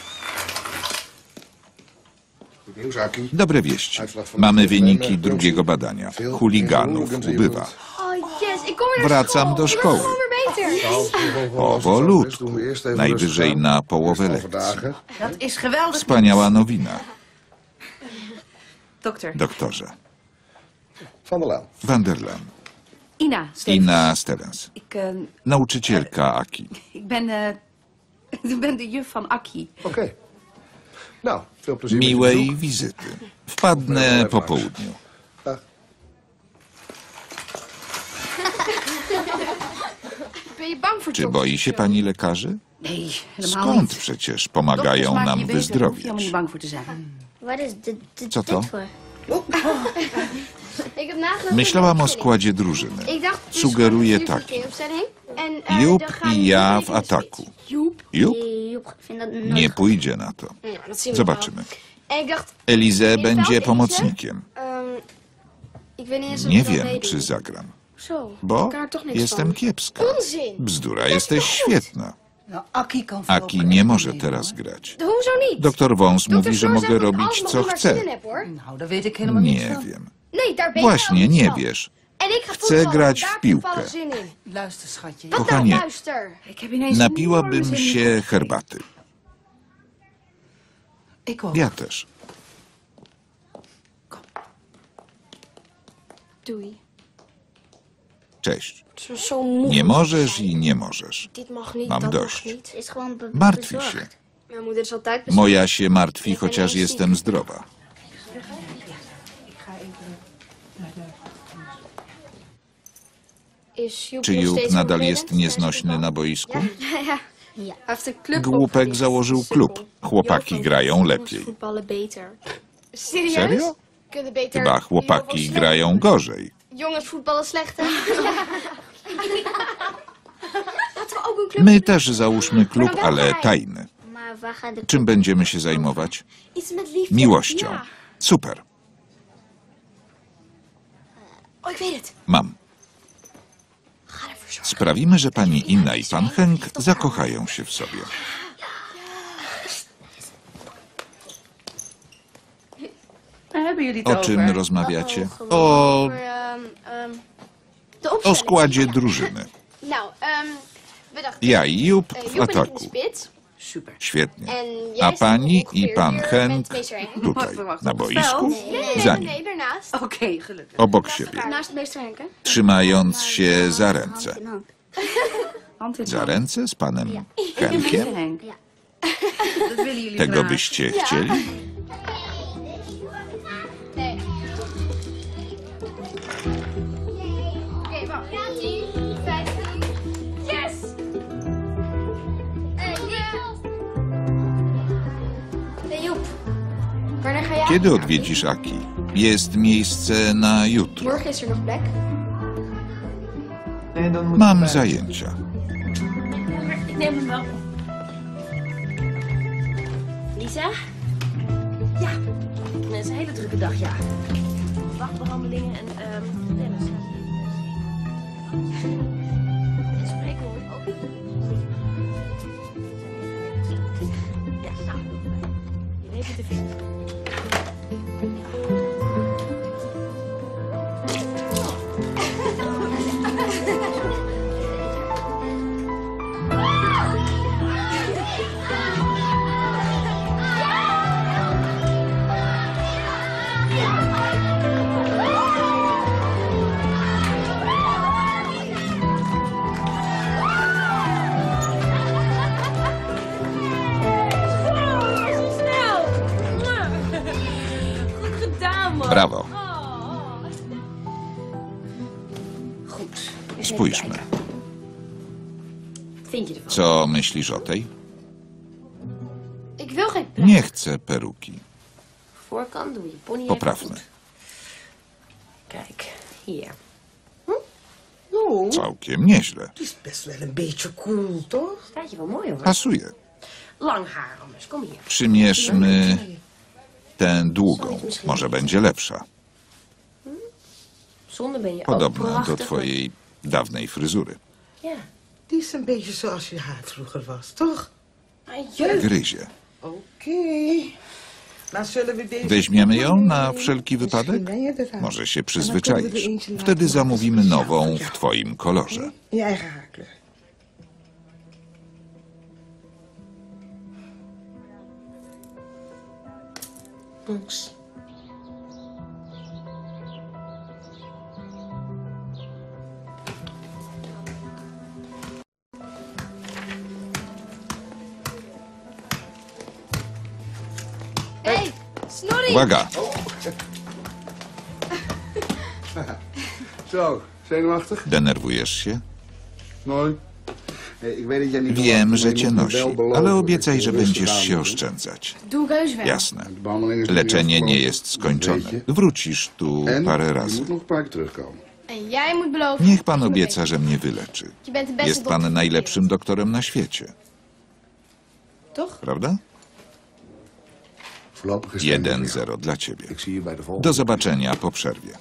Goed nieuws, Aki. Dobre wieści. Mamy wyniki drugiego badania. Chuliganów ubywa. Oh, yes. Ik kom weer naar Wracam school. do Het szkoły. wordt gewoon weer beter. Powolutku. Najwyżej na połowę lekcji. Dat is geweldig. Wspaniała nowina, Dokter. doktorze. Van der Laan. Van der Laan. Ina. Stevens. Ina Stevens. Ik Nauczycielka Aki. ben de juf van Akkie. Oké. Nou, veel plezier met je Miłej bezoek. wizyty. Wpadnę po południu. Dag. Ben je bang voor Czy dokters? boi się pani lekarzy? Nee, helemaal Skąd niet. przecież Dokters pomagają maken nam je beter, daar hoef je helemaal wyzdrowieć? niet bang voor te zijn. Wat is Co to? voor? Ik heb nagedacht... Myślałam o składzie drużyny. Ik dacht... Sugeruję taki. Jup i ja w ataku. Joep? Jup? Joep, ik vind dat nooit Nie goed. pójdzie na to. Ja, dat zien we Zobaczymy. wel. En ik dacht... Elize będzie pomocnikiem. Ik weet niet eens of Nie ik wel wiem, meedoe. czy zagram. Zo, Bo ik kan er toch niks jestem van. kiepska. Onzin! Bzdura, jesteś świetna. Nou, Akkie kan Aki voorlopig nie even może meedoen, teraz hoor. grać. Hoezo niet? Doktor Wąs mówi, Dokter że Soor mogę zegt dat ik robić alles mag co doen waar ik zin chcę. in heb, hoor. Nou, daar weet ik helemaal niks Nie van. wiem. Nee, daar ben ik Właśnie, wel nie van. wiesz. En ik ga Chcę voetballen, grać daar w heb ik piłkę. toevallig zin in. Luister, schatje. Wat Kochanie. nou, luister? Ik heb ineens Napiłabym enorme zin in się koffie. herbaty. Ik ook. Ja też. Doei. Cześć. Het is zo moe. Nie możesz i nie możesz. Dit mag niet, Mam dat dość. mag niet. Is gewoon Martwi się. Mijn moeder is altijd bezorgd. Moja się martwi, chociaż jestem zdrowa. Is Joep Czy nog Jup steeds nadal vervelend jest tijdens nieznośny voetbal? na boisku? Ja. Hij heeft een club Głupek opgericht. założył klub. Chłopaki grają lepiej. Voetballen beter. Serieus? Serio? Kunnen beter Chyba chłopaki grają gorzej. Jongens voetballen slechter. Laten we ook een club My też załóżmy klub, ale tajny. Maar waar gaat de Czym będziemy się zajmować? Iets met liefde. Miłością. Ja. Super. Oh, ik weet het. Mam. Ga ervoor zorgen. Sprawimy, że pani Inna i pan Henk zakochają się w sobie. Waar hebben jullie O het czym over? rozmawiacie? Gewoon O, over, de o opstelling. składzie drużyny. Nou, we dachten... Ja i Jup w Joep en ik in de ataku. spits. Super. Świetnie. En jij A staat pani ongeveer i pan hier Henk met meester Henk. tutaj, Wacht, na op het boisku, veld? za nim, Nee, daarnaast. Oké, gelukkig. obok siebie, Naast meester Henk, hè? trzymając się za ręce. Hand in Za hand. ręce z panem Meester Henkiem? Henk. Dat willen jullie Tego graag. byście chcieli? Nee. Oké, wacht. 10, 15. Yes! Hey, Joep! Hey, Joep. Wanneer ga jij... Kiedy odwiedzisz Aki? Jest miejsce na jutro. Morgen is er nog plek. Nee, dan moet Mam zajęcia. Ik neem hem wel. Lisa? Ja, het is een hele drukke dag, ja. Wachtbehandelingen en tennis. En spreken hoor ik ook niet. Brawo. Goed. Eens even Spójrzmy. kijken. Wat vind je ervan? Co myślisz o tej? Ik wil geen pret. Nie chcę peruki. Voorkant doe je pony even Poprawmy. goed. Kijk, hier. Nou, Całkiem nieźle. het is best wel een beetje cool, toch? Staat je wel mooi hoor. Pasuje. Lang haar anders, kom hier. Przymierzmy tę długą. Może będzie lepsza. Zonder ben je ook Podobna do prachtig. twojej dawnej fryzury. Ja. Die is een beetje zoals je haar vroeger was, toch? Maar jeugd. Gryzie. Oké. Dan zullen we deze... Weźmiemy ją na wszelki wypadek? Misschien ben je eraan. Może się En dan kunnen we przyzwyczaisz. er eentje laten Wtedy maken zamówimy speciaal nową voor w jou. twoim kolorze. In je eigen haarkleur. Niks. Hey, Snorri. Uwaga! Zo, zenuwachtig? Denerwujesz się? Nooit. Nee, ik weet dat jij niet... Wiem, że cię nosi, ale obiecaj, że będziesz się oszczędzać. Doe ik heus wel. Jasne. De behandeling is nog niet Leczenie nie afgelopen. jest skończone. Weet je. Wrócisz tu En parę je razy. moet nog een paar keer terugkomen. En jij moet beloven. Niech pan obieca, że mnie wyleczy. Je bent de beste Jest dokter. pan najlepszym doktorem na świecie. Toch? Prawda? Voorlopig is het einde voor jou. 1-0 dla ciebie. Ik zie je bij de volgende. Do zobaczenia po przerwie.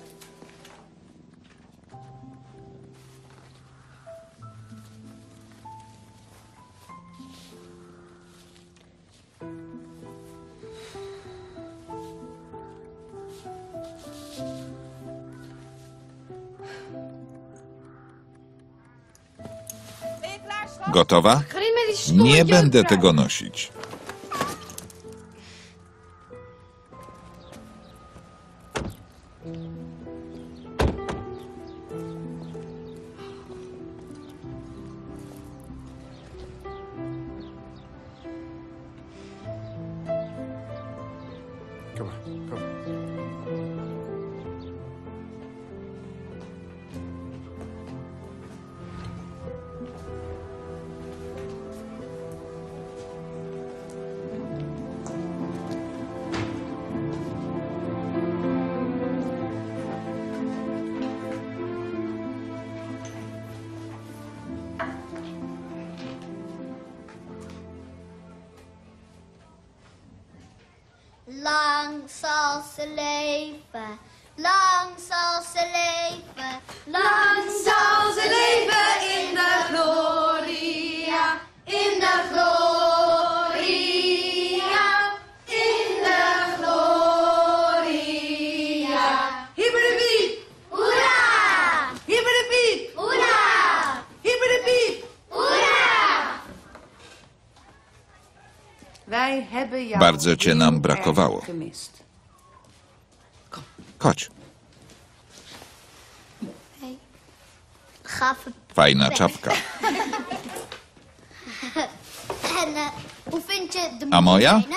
Gotowa? Ga niet met die stomme Nie jurk będę eruit. tego nosić. Kom maar, kom. Lang zal ze leven, lang zal ze leven, lang zal ze leven in de gloria, in de gloria, in de gloria. Hibbidi-biep, Hoera! hibbidi-biep, Hoera! hibbidi-biep. Hoera! Wij hebben jou Bardzo cię nam heel brakowało. erg gemist. Chodź. Gave Fajna czapka. En hoe vind je de A moja? moderne?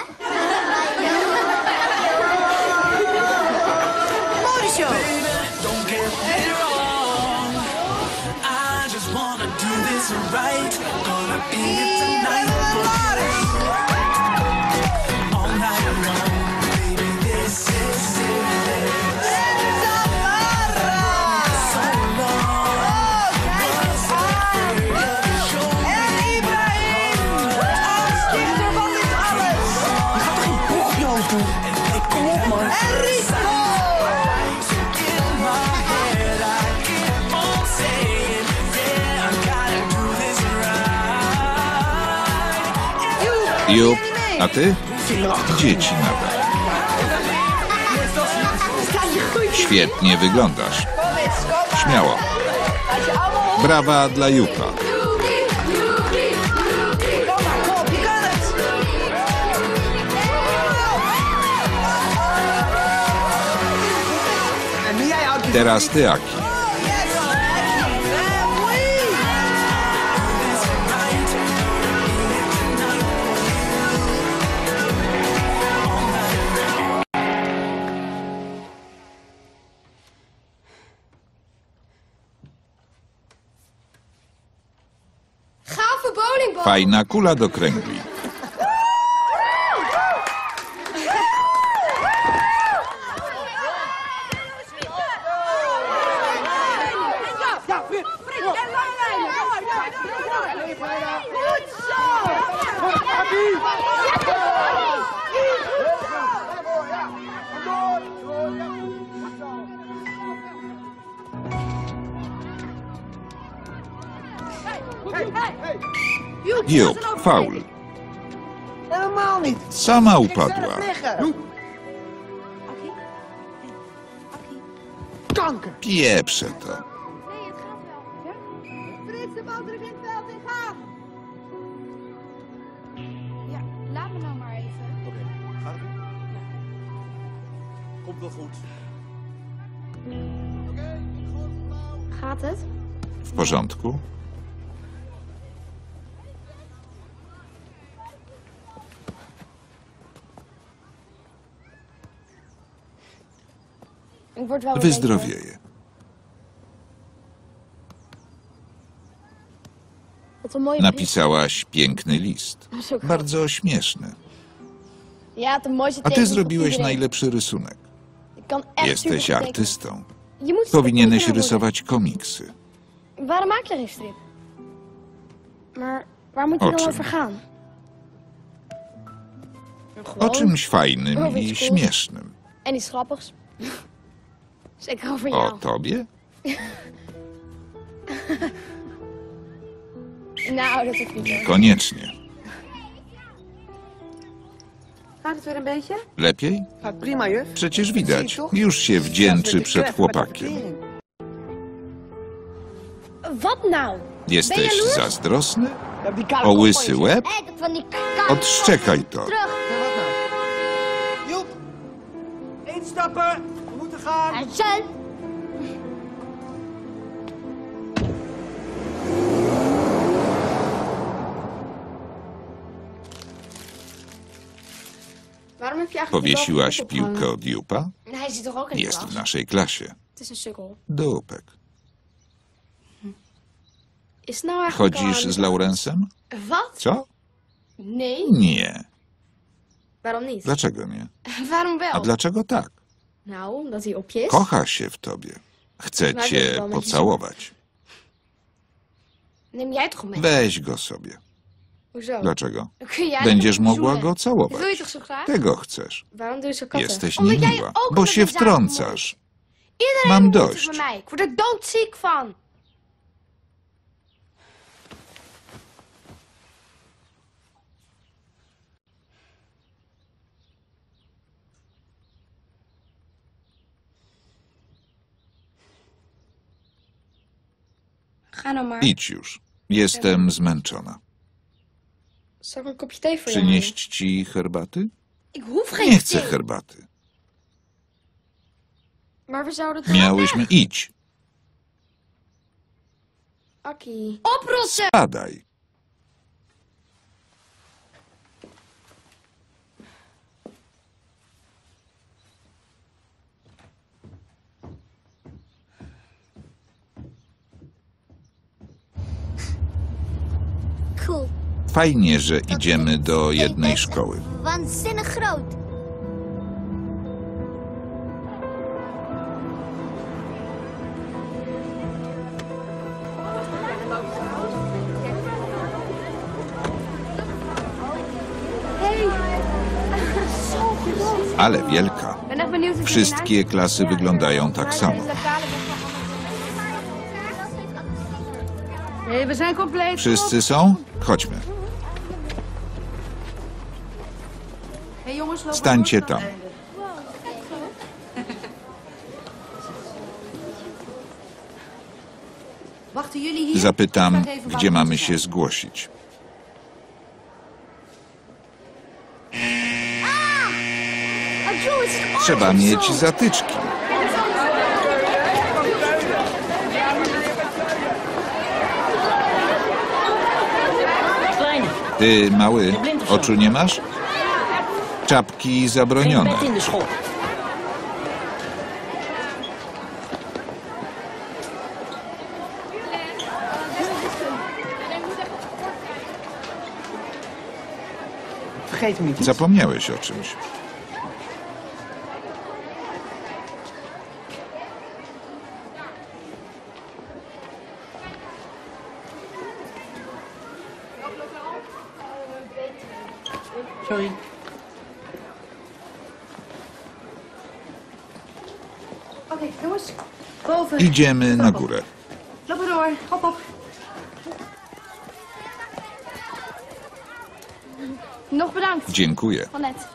Morisho! Don't get me wrong. I just wanna do this right. Gonna be it tonight. All night long. Baby, this is it. So long. En Ibrahim! Afstichter van dit alles! Kom op, man. En Rico! In my head, I keep on saying, yeah, I gotta do this right. Jup, a ty? Dzieci nadal. Świetnie wyglądasz. Śmiało. Brawa dla Jupa. Kom maar, kom, je kan het! En nu jij houdt je... Teraz ty, Aki. Fajna kula do kręgli. Joep, faul. Helemaal niet. Sama upadła. Liggen. Kanker. Pieprze to. Nee, het gaat wel. Frits, de bal terug in het veld en gaan. Ja, laat me nou maar even. Oké, gaat het goed? Komt wel goed. Gaat het? W porządku? Ik word wel Wyzdrowieje. Wat een mooie Napisałaś piękny list. Bardzo śmieszny. Ja, het mooiste A ty zrobiłeś najlepszy rysunek. Jesteś artystą. Powinieneś rysować komiksy. Waarom maak je geen strip? Maar waar moet je O dan czym? over gaan? O czymś fajnym i śmiesznym. En iets grappigs. Zeker over O jou. tobie? Nou, dat hoeft niet. hoor. Koniecznie. Gaat het weer een beetje? Lepiej? Gaat prima, juf. Przecież widać. Już się wdzięczy przed chłopakiem. Wat nou? Jesteś zazdrosny? Ja, die kale O kop łysy van je. łeb? Van die kale Odszczekaj to. terug. Ja, wat nou? Joep. Instappen! We moeten gaan! En Jen. Waarom heb je eigenlijk Powiesiłaś piłkę od Jupa? Hij zit toch ook in de Jest klas? w naszej klasie. Het is een sukkel. Dupek. Is het nou eigenlijk Chodzisz al z Laurensem? Wat? Co? Nee. Nie. Waarom niet? Dlaczego nie? Waarom wel? A dlaczego tak? Nou, omdat hij op je is. Kocha się w tobie. Chce Maar cię dat wel met je pocałować. Neem jij toch mee? Weź go sobie. Hoezo? Dlaczego? Dan kun jij Będziesz hem mogła zoenen. go Wil je całować. toch zo graag? Tego chcesz. Waarom doe je zo kattig? Jesteś Omdat jij niemiła, ook bo met się mijn zaken wtrącasz. bemoeit. Iedereen Mam bemoeit zich dość. met mij. Ik word er doodziek van. Ga nou maar. Idź już. Jestem zmęczona. Zal ik een kopje thee voor je Przynieść ci herbaty? halen? Ik hoef geen Nie chcę thee. herbaty. Maar we zouden het Miałyśmy idź. Akkie. Oprossen! Padaj. Cool. Fajnie, że idziemy do jednej szkoły. Waanzinnig groot. Ale wielka. Ben echt benieuwd of je Wszystkie klasy wyglądają tak samo. Nee, we zijn compleet. Wszyscy są? Chodźmy. Hey, jongens, lopen Stańcie door naar tam. het einde. Wachten jullie hier? Zapytam, Ik vraag even waar gdzie we mamy moeten się zijn. zgłosić. Trzeba mieć zatyczki. Ty, mały, oczu nie masz? Czapki zabronione. in de school. Vergeet hem niet. Zapomniałeś o czymś. Sorry. Oké, jongens. Boven. Idziemy na górę. Lopen door. Hop, hop. Nog bedankt. Dziękuję. Van net.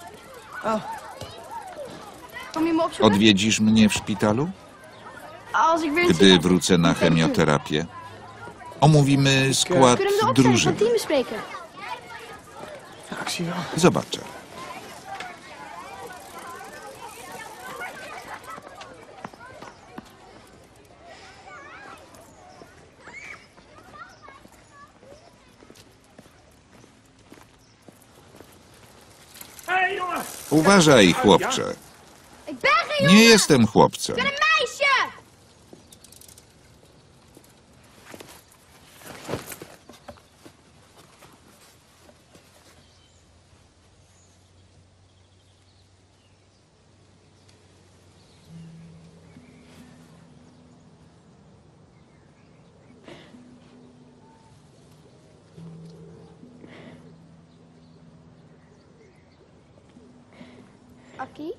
Kom je me opzoeken? Odwiedzisz mnie w szpitalu? Als ik weer in het Gdy ziekenhuis wrócę na chemioterapię. Omówimy skład Kunnen we de opstelling van drużyny. het team bespreken? Ja, ik zie wel. Zobaczę. Uważaj, chłopcze. Ik ben geen jongen. Nie jestem chłopcem. Ik ben een meisje. Akkie?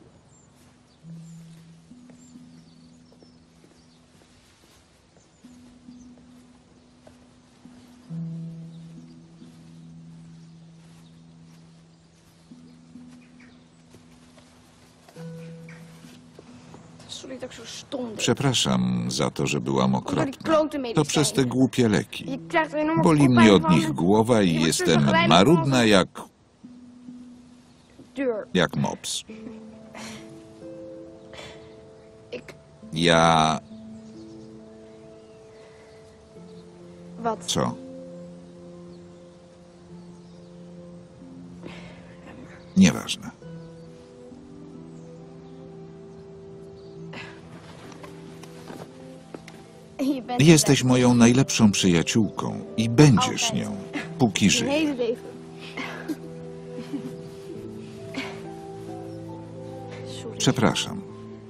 Sorry dat ik zo stom deed. Przepraszam za to, że byłam Door die okropna. klote medicijnen. To przez te głupie leki. Je krijgt er enorm Boli koppijn mnie od van. nich głowa i wordt jestem zagrijpend marudna van jak Deur. mops. Ik... Ja... Wat? Co? Nieważne. Je bent Jesteś moją najlepszą przyjaciółką i będziesz nią, póki je żyję. hele leven. Przepraszam.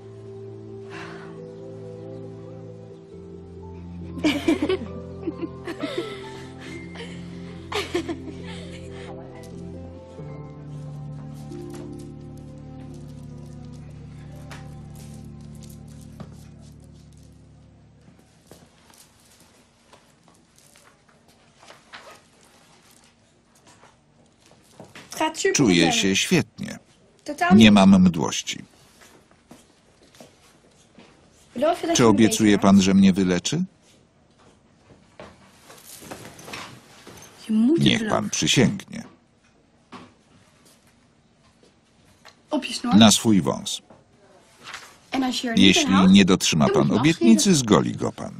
Het gaat super. Czuję się świetnie. Totaal Nie mam mdłości. Beloof je dat Czy je me obiecuje beter pan, że mnie wyleczy? maakt? Je moet het Niech beloven. pan przysięgnie. Op je snor. Na swój wąs. En als je er niet aan Jeśli houdt, nie dotrzyma dan moet pan je obietnicy, zgoli go pan.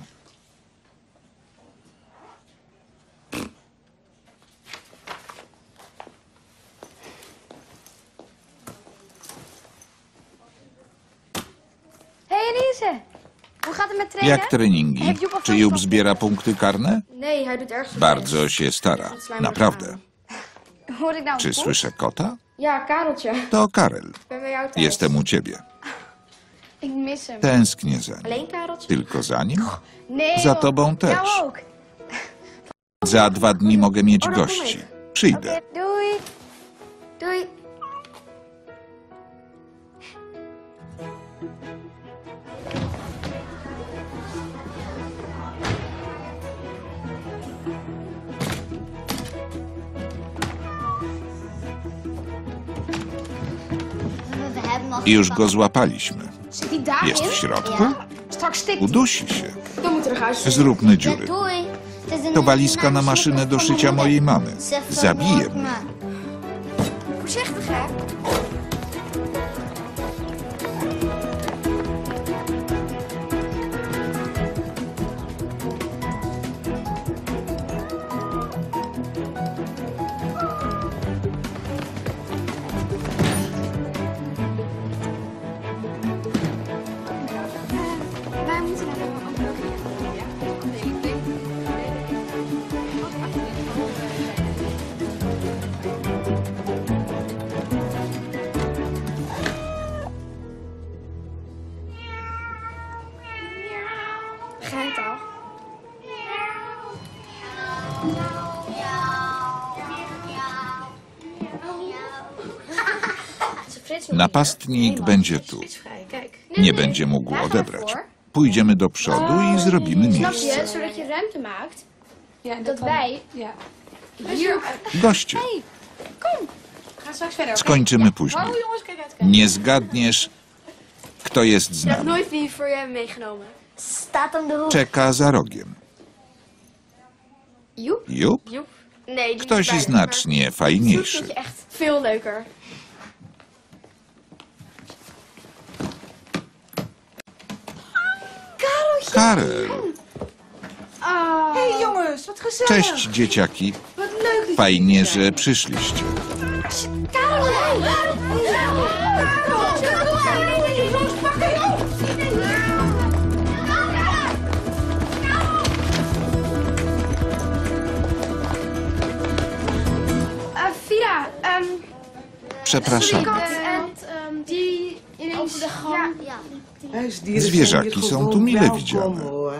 Hey Elise, hoe gaat het met trainen? Jak treningi? Heeft Joep al Czy Jup vast- zbiera punkty karne? Nee, hij doet erg zo Bardzo się stara. Naprawdę. Hoor ik nou Czy een kop? słyszę kota? Ja, Kareltje. Ik To Karel. ben bij jou thuis. Jestem u ciebie. Ik mis hem. Tęsknię za nim. Alleen Kareltje? Tylko za nim? Nee, Za joh. tobą też. Jou ook. Za 2 dni mogę mieć gości. Przyjdę. Oké, doei. Doei. I już go złapaliśmy. Zit hij daarin? Jest w środku? Straks stikt. Udusi się. Dan moet er eruit. Zróbmy dziury. Doei. Het is een To walizka na maszynę do szycia mojej mamy. Zabije mnie. Voorzichtig, hè? Wij moeten naar de Napastnik będzie tu. Kijk. Nie będzie mógł odebrać. Pójdziemy do przodu i zrobimy Snap je? miejsce. Zodat je ruimte maakt. Ja, Dat wij Ja. hier... Goście, Ga straks verder. skończymy później. jongens, kijk uit. Nie zgadniesz, kto jest z nami. Nooit wie voor je hebben meegenomen. Staat aan de hoek. Czeka za rogiem. Joep? Jup? Joep? Nee, die is Ktoś bij me, znacznie maar fajniejszy. vind je echt veel leuker. Karel, Hey jongens, wat gezellig. cześć dzieciaki. Wat leuk dat Fajnie, że przyszliście. Karel! Via, Przepraszam. die ineens... de gang. Ja. Huisdieren Zwierzaki zijn hier są tu gewoon mile welkom, widziane. hoor.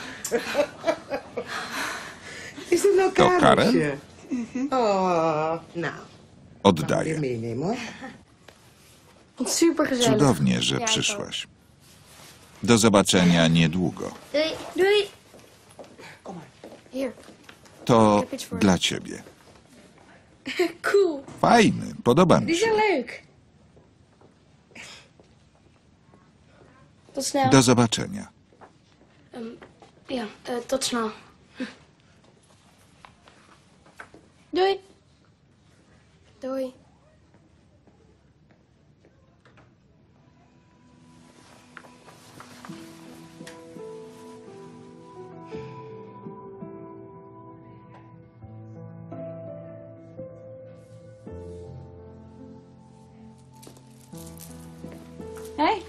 Is dit nou To Karel? Kareltje? Oh, nou, weer Oddaję. meenemen hoor. Super gezellig. Cudownie, że przyszłaś. Do zobaczenia niedługo. Doei. Doei. Hier. To dla ciebie. Cool. Fajny, podoba mi Die się. zijn leuk. Tot snel. Do zobaczenia. Ja, tot snel. Doei. Doei. Hey.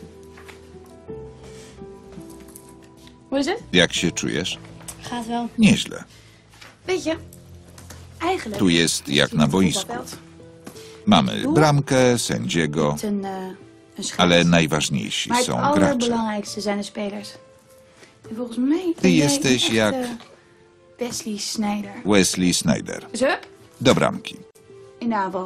Hoe is het? Jak się czujesz? Gaat wel. Nieźle. Weet je, eigenlijk... Tu jest jak na boisku. voetbalveld. Mamy bramkę, sędziego, Een scheids. ale najważniejsi Maar het są gracze. allerbelangrijkste zijn de spelers. En volgens mij... Ty jesteś jak Wesley Sneijder. Wesley Sneijder. Dus hup, Do bramki. in de aanval.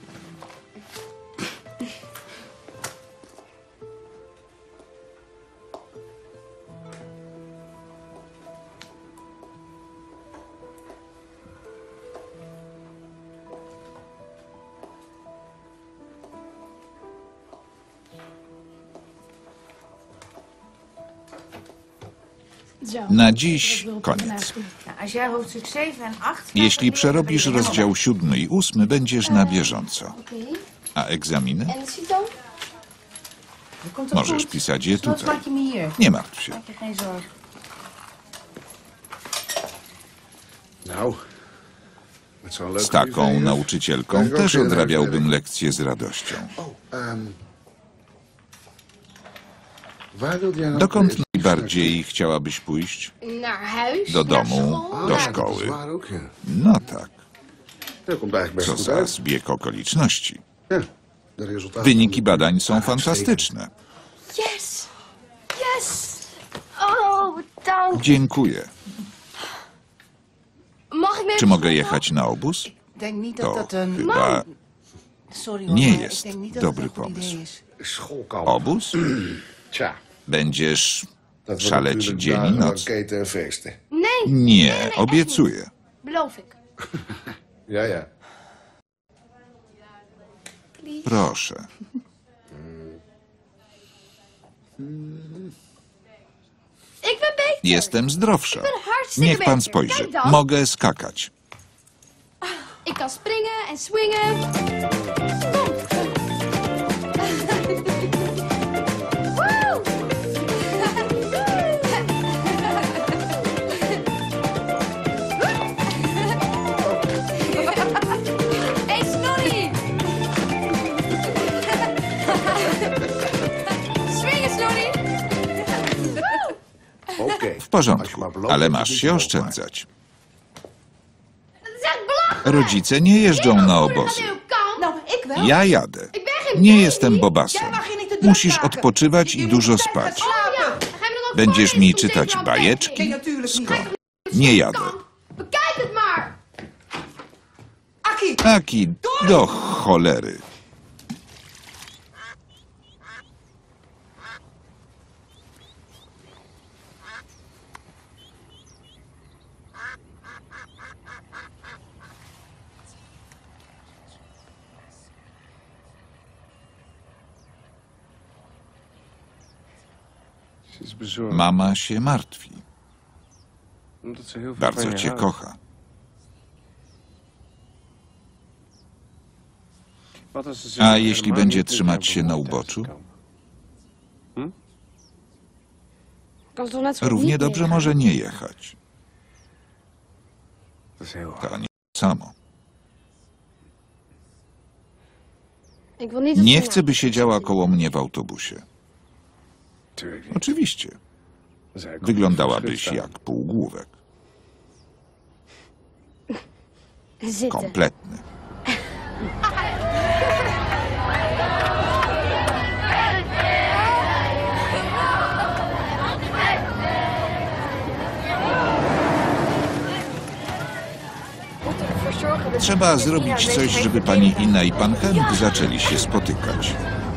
Zo. Na dziś koniec. Als jij hoofdstuk 7 en 8... Jeśli przerobisz rozdział 7 i 8, będziesz na bieżąco. Oké. A egzaminy? En ziet dan? Możesz pisać je Zoals tutaj. maak je me hier. Nie martw się. Maak je geen zorgen. Nou, met zo'n leuke Z taką privéjuf. nauczycielką też odrabiałbym lekcje z radością. Oh, waar wilde jij nou Dokąd eerst? najbardziej chciałabyś pójść? Naar huis. Do naar domu, school. do Ja, dat is szkoły. waar ook, ja. No tak, Dat komt eigenlijk best co goed za uit. zbieg okoliczności. Ja, de resultaten Wyniki van- badań są uitstekend. fantastyczne. Yes. Yes. Oh, bedankt. Dziękuję. Mag ik mee? Czy mogę jechać na obóz? Ik denk niet To dat dat een... chyba Sorry hoor, nie maar jest ik denk niet dat dobry het een goed pomysł. idee is. Schoolkamp. obóz? Tja, Będziesz dat wordt szaleć natuurlijk dzień i dagenlang noc. keten en feesten. Nee. Nie, obiecuję. Beloof ik. Ja, ja. Proszę. Ik ben beter. Jestem zdrowsza. hartstikke Niech pan beter. spojrzy. Kijk dan. Mogę skakać. Ik kan springen en swingen. Kom. Woe! Hey, Snorri! Swingen, Snorri! Oké. W porządku, ale masz się oszczędzać. Dat is echt belachelijk! Rodzice nie jeżdżą na Moeder gaat obozy. nu op kamp. Nou, ik wel. Ja jadę. Ik ben geen Nie baby. jestem bobasem. Musisz odpoczywać i dużo spać. Oh ja, dan ga je me dan ook Będziesz gewoon mi eens om czytać 7 uur bajeczki? Natuurlijk niet. Skąd? Nie jadę. Bekijk het maar! Akkie, Taki do cholery. Ze is bezorgd. Mama się martwi. Omdat ze heel veel van Bardzo je cię houdt. kocha. Wat als ze A zelf jeśli helemaal będzie niet met trzymać jou się na bemoeid uboczu? thuis komen? Kan ze toch net zo goed Równie niet dobrze meegaan? może nie jechać. Dat is heel hard. To nie samo. Ik wil niet dat Nie ze chcę, by siedziała koło mnie w autobusie. Tuurlijk niet. Oczywiście. Dan zei ik ook Wyglądałabyś verschut staan. jak półgłówek. zitten. Kompletny. Trzeba zrobić coś, żeby pani Ina i pan Henk zaczęli się spotykać.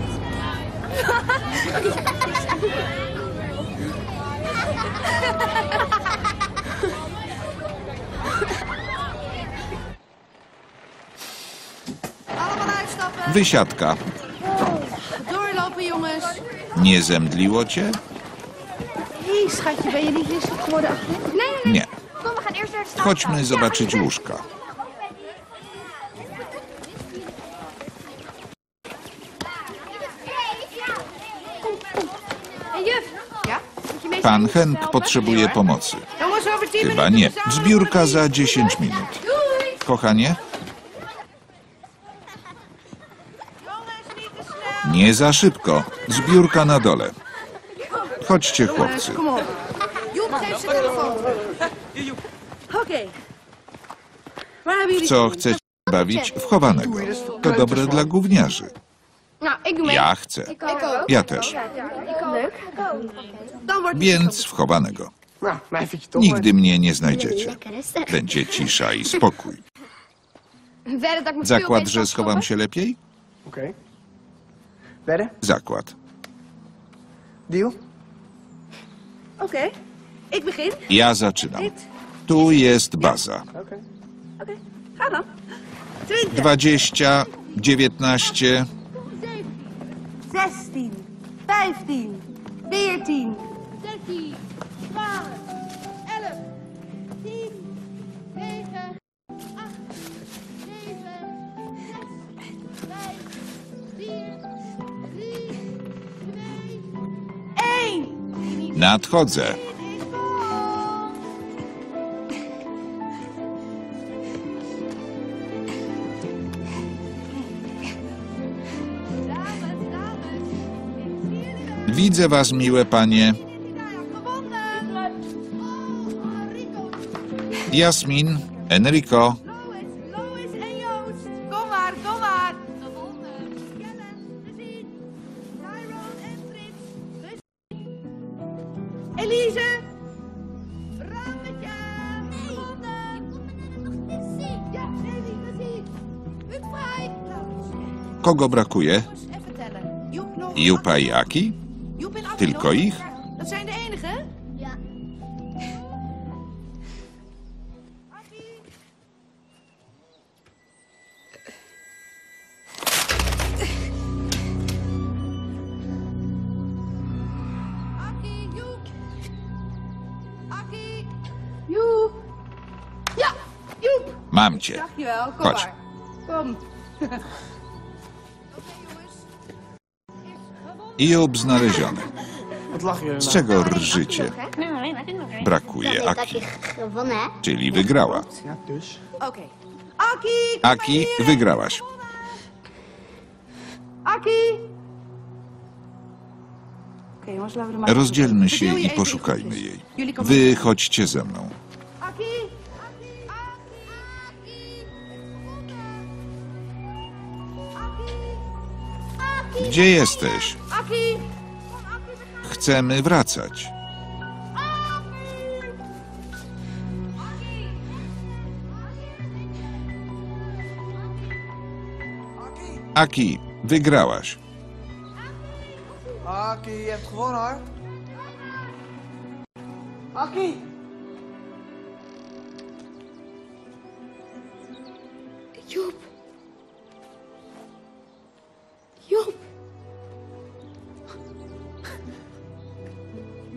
Allemaal uitstappen. Wysiadka. Doorlopen, jongens. Nie zemdliło cię? Hé, schatje, ben je niet misselijk geworden? Nee. Nie. Kom, we gaan eerst naar het strand. Chodźmy zobaczyć łóżka. Hé, juf. Ja? Moet je mee Pan Henk potrzebuje pomocy. Jongens, over 10 Chyba minuten nie. samen Zbiórka za 10 minut. Doei. Kochanie, Jongens, niet te snel. nie za szybko. Zbiórka na dole. Chodźcie, chłopcy. Kom op. Joep, geef zijn telefoon terug. Oké. Waar hebben jullie Co zin in? chcecie bawić? W chowanego. To dobre dla gówniarzy. Nou, ik doe mee. Ja chcę. Ik ook. Ja też. Leuk. Dan wordt het Więc w chowanego. Nou, mij vind je toch Nigdy mnie nie znajdziecie. Lekker rustig. Będzie cisza i spokój. Wedden dat ik me veel Zakład, beter że kan schowam stoppen? się lepiej? Oké. Wedden? Zakład. Deal? Oké. Ik begin. Ja zaczynam. Tu jest baza. Oké. Oké. Ga dan. 20. 20, 19, 16. 15. 14. 13, 12, 11, 10, 9, 8, 7, 6, 5, 4, 3, 2, 1. nadchodzę. Widzę was, miłe panie. Jasmin, Enrico, Lois en Joost. Kom maar, kom maar. Kellen, gezien. Tyrone en Frits. Gezien. Elise. Rammetje. Gewonnen. Ja, Nelly, gezien. Punt vrij. kogo brakuje? Even tellen. Joep nog. Jupa i Aki? Joep en Akkie Tylko nog. ich? Dat zijn de enige? Ja. Akkie, Joep. Akkie. Joep. Ja, Joep. Mam cię. Dankjewel, kom Chodź. maar. Kom. Job znaleziony. Wat lachen jullie Z nou? czego rżycie? Ja, Brakuje weet dat Aki, je gewonnen hebt. czyli wygrała. Ja, dus. Oké. Akkie, kom Aki, maar hier. wygrałaś. Akkie. Oké, jongens, laten we er maar... Rozdzielmy się Verdeel je i even poszukajmy groepjes. jej. Jullie komen Wy mee. chodźcie ze mną. Akkie. Gdzie jesteś? Akkie. Chcemy wracać. Aki, wygrałaś. Akkie, je hebt gewonnen hoor. Akkie. Joep. Joep.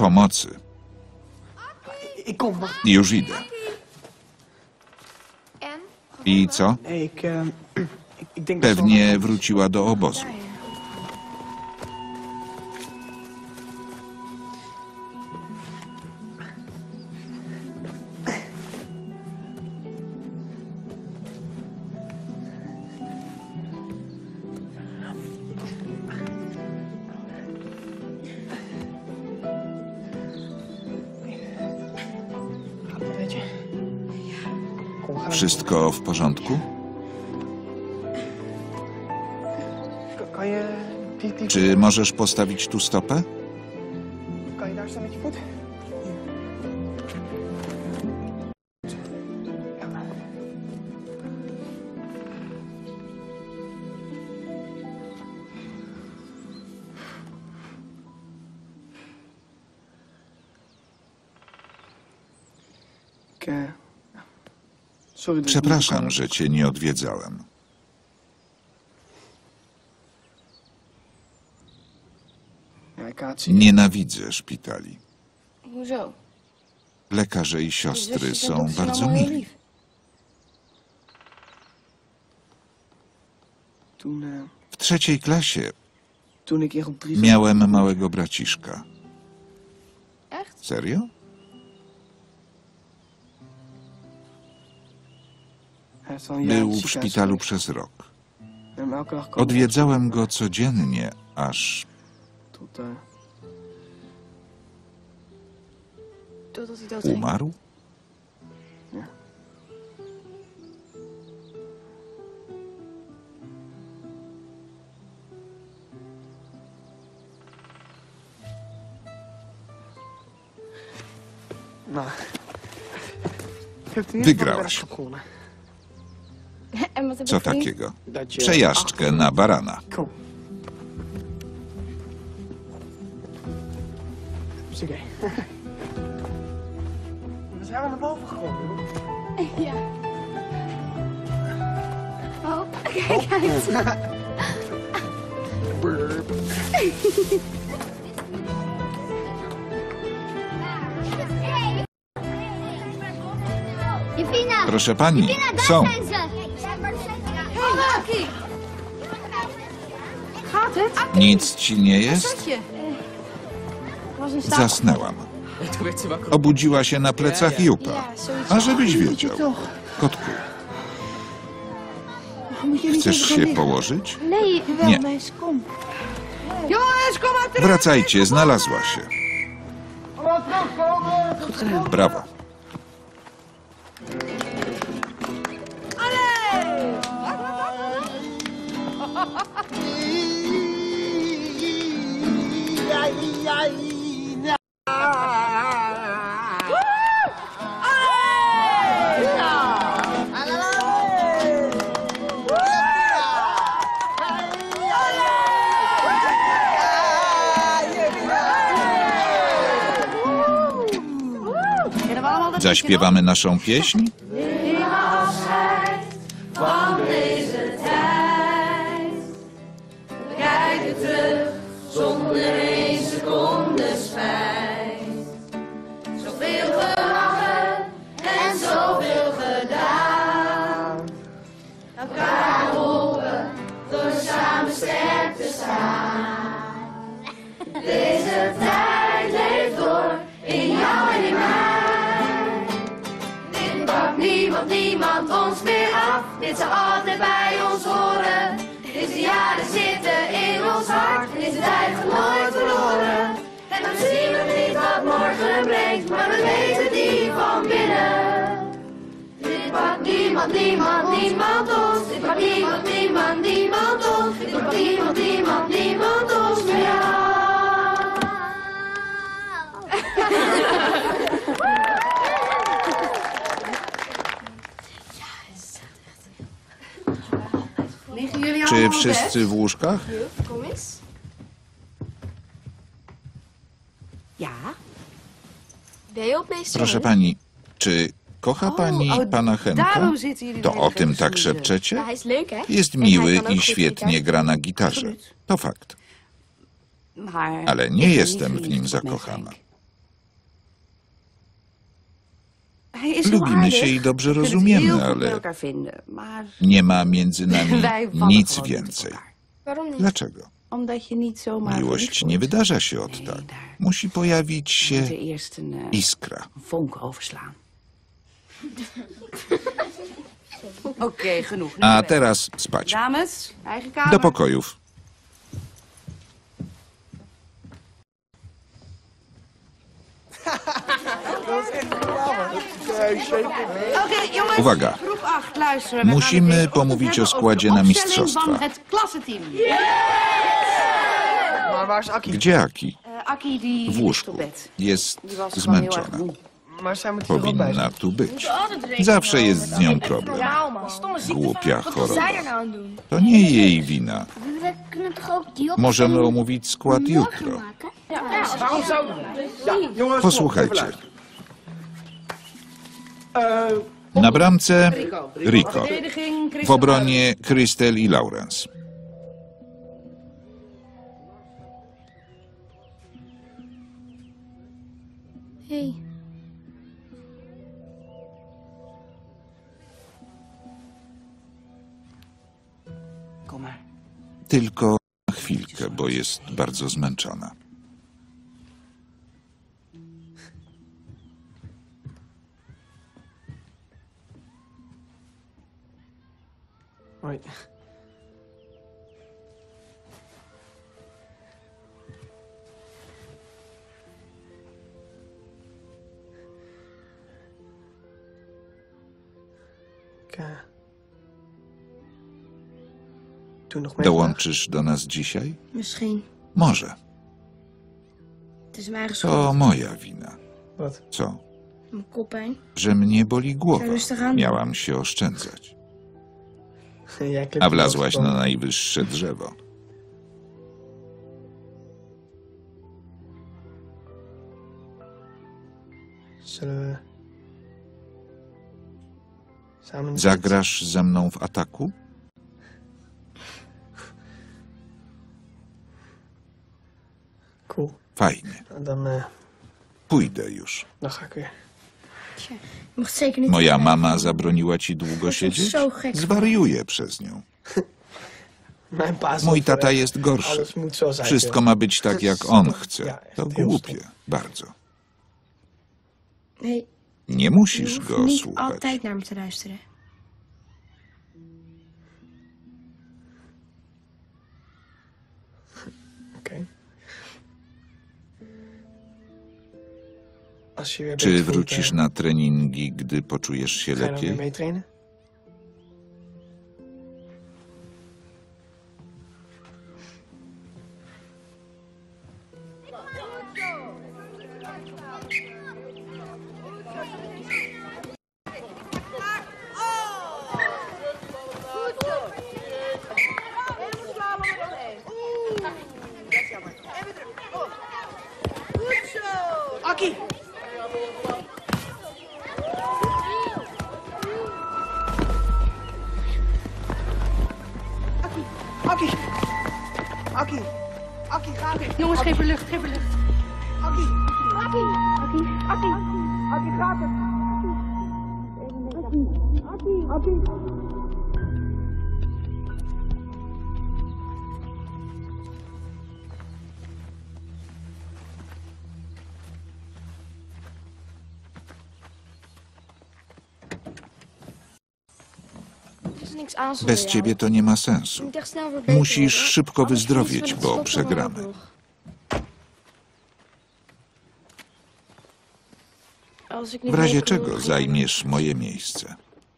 Pomocy. Ik kom, wacht. Już idę. En? I co? Nee, ik denk dat ze Pewnie wel- wróciła do obozu. Weet je? Kom, gaan we. Wszystko w porządku? Kan je die Czy możesz postawić tu stopę? kan je daar staan met je voet? Sorry, dat ik niet Przepraszam, kon. że cię nie odwiedzałem. Ja, ik haat ze. Nienawidzę szpitali. Hoezo? Lekarze i siostry są bardzo mili. W 3. klasie Toen ik hier op 3 miałem małego braciszka. Echt? Serio? Hij heeft al een jaar in Był het w ziekenhuis szpitalu geweest. przez rok. En elke dag kwam Odwiedzałem go codziennie, aż tot, Totdat hij dood ging. umarł. Nou. Je hebt in ieder geval Wygrałaś. de wedstrijd gewonnen. En wat heb Co ik verdiend? takiego? Dat je Przejażdżkę na barana. Kom. Oké. We zijn wel naar boven gekomen. Ja. Oh, kijk uit. Jefina! Proszę pani, Jefina, daar są. zijn ze! Hey, Aki! Gaat het? Nic ci nie jest? Zat je? Was een stapel. Zasnęłam. Toen werd ze wakker. Obudziła się na plecach Jupa. Ja, zoiets. A żebyś wiedział. Toch? Kotku, Moet je niet chcesz even się gaan liggen? położyć? Nee, Jawel, Nie. meis, kom. Jongens, kom maar terug. Wracajcie, znalazła się. Goed gedaan. Brawo. Kennen we allemaal dat Zaśpiewamy naszą pieśń? Van deze tijd. We kijken terug zonder 1 seconde spijt. Zoveel gelachen en zoveel gedaan. Elkaar geholpen door samen sterk te staan. Deze tijd leeft door in jou en in mij. Dit pakt niemand ons meer af. Dit zal altijd bij ons horen. Deze jaren zitten in ons hart. Deze tijd gaat nooit verloren. En we zien nog niet wat morgen brengt, maar we weten die van binnen. Dit pakt niemand ons. Dit pakt niemand ons. Dit pakt niemand ons meer af. Liggen jullie Czy allemaal op wszyscy bed? w łóżkach? Kom eens. Ja. Ben je op meester? Proszę pani, czy kocha pani pana Henka? Daarom zitten jullie To de o hele tym tijd tak te snoezen. szepczecie? Ja, hij is leuk, hè? Jest En hij miły kan ook i goed świetnie gitaar. gra na gitarze. Absoluut. To fakt. Maar Ale ik nie ben niet jestem w verliefd nim op mijn zakochana. Henk. Hij is heel Lubimy aardig. się i dobrze We kunnen het rozumiemy, heel goed met ale elkaar vinden, maar nie ma między nami wij vallen nic gewoon niet op więcej. elkaar. Waarom niet? Dlaczego? Omdat je niet zomaar verliefd Miłość wordt. nie wydarza się od Nee, tak. daar Musi pojawić moet er się eerst een iskra. vonk overslaan. Oké, genoeg. Nu A naar bed. teraz spać. Dames, eigen kamer. Do pokojów. Oké, jongens. Uwaga. Groep 8, luisteren. We Musimy gaan het even pomówić o hebben składzie over na de opstelling mistrzostwa. van het klassenteam. Maar waar is Akkie? Gdzie Aki? Akkie die W ligt łóżku. op bed. Jest Die was gewoon heel erg zmęczona. moe. Maar zij moet hier ook bij zijn. Powinna tu być. Zawsze jest z nią problem. Normaal, man. Stomme ziekte. Głupia Wat was zij er choroba. nou aan het doen? To nie jej wina. We kunnen toch ook die Możemy omówić skład jutro. maken? Waarom zouden we? Ja, jongens, Posłuchajcie. even Na bramce Rico. Verdediging, W Christel. obronie Christel i Laurens. Hey. Kom maar. Tylko na chwilkę, bo jest bardzo zmęczona. Hoi. Doe nog mee. Dołączysz do nas dzisiaj? Misschien. Może. Het is mijn eigen schuld. To moja wina. Wat? Co? Mijn koppijn. Że mnie boli głowa. Rustig aan. Miałam się oszczędzać. Jij klipt A er wlazłaś ook na van. najwyższe drzewo. Zullen we samen Zagrasz ze mną w ataku? Cool. Fajnie. Dan Pójdę już. ga ik weer. Je mocht zeker niet. Moja mama zabroniła ci długo is siedzieć? zo gek. Zwariuję przez nią. Mijn pa is Mój ook voor, tata jest gorszy. Alles moet zoals hij Wszystko wil. ma być tak, jak on chce. Ja, To echt heel głupie. Bardzo. Nee, Nie je musisz hoeft go niet słuchać. altijd naar me te luisteren. Oké. Als je weer Czy beter voelt, wrócisz na treningi, gdy poczujesz się ga je dan weer lepiej? mee trainen? Akkie! Akkie! Akkie! Akkie, ga weer! Jongens, geef er lucht, geef er lucht. Akkie! Akkie! Akkie! Akkie! Akkie, gaat het? Akkie! Akkie! Bez ciebie to nie ma sensu. Musisz szybko wyzdrowieć, bo przegramy. W razie czego zajmiesz moje miejsce.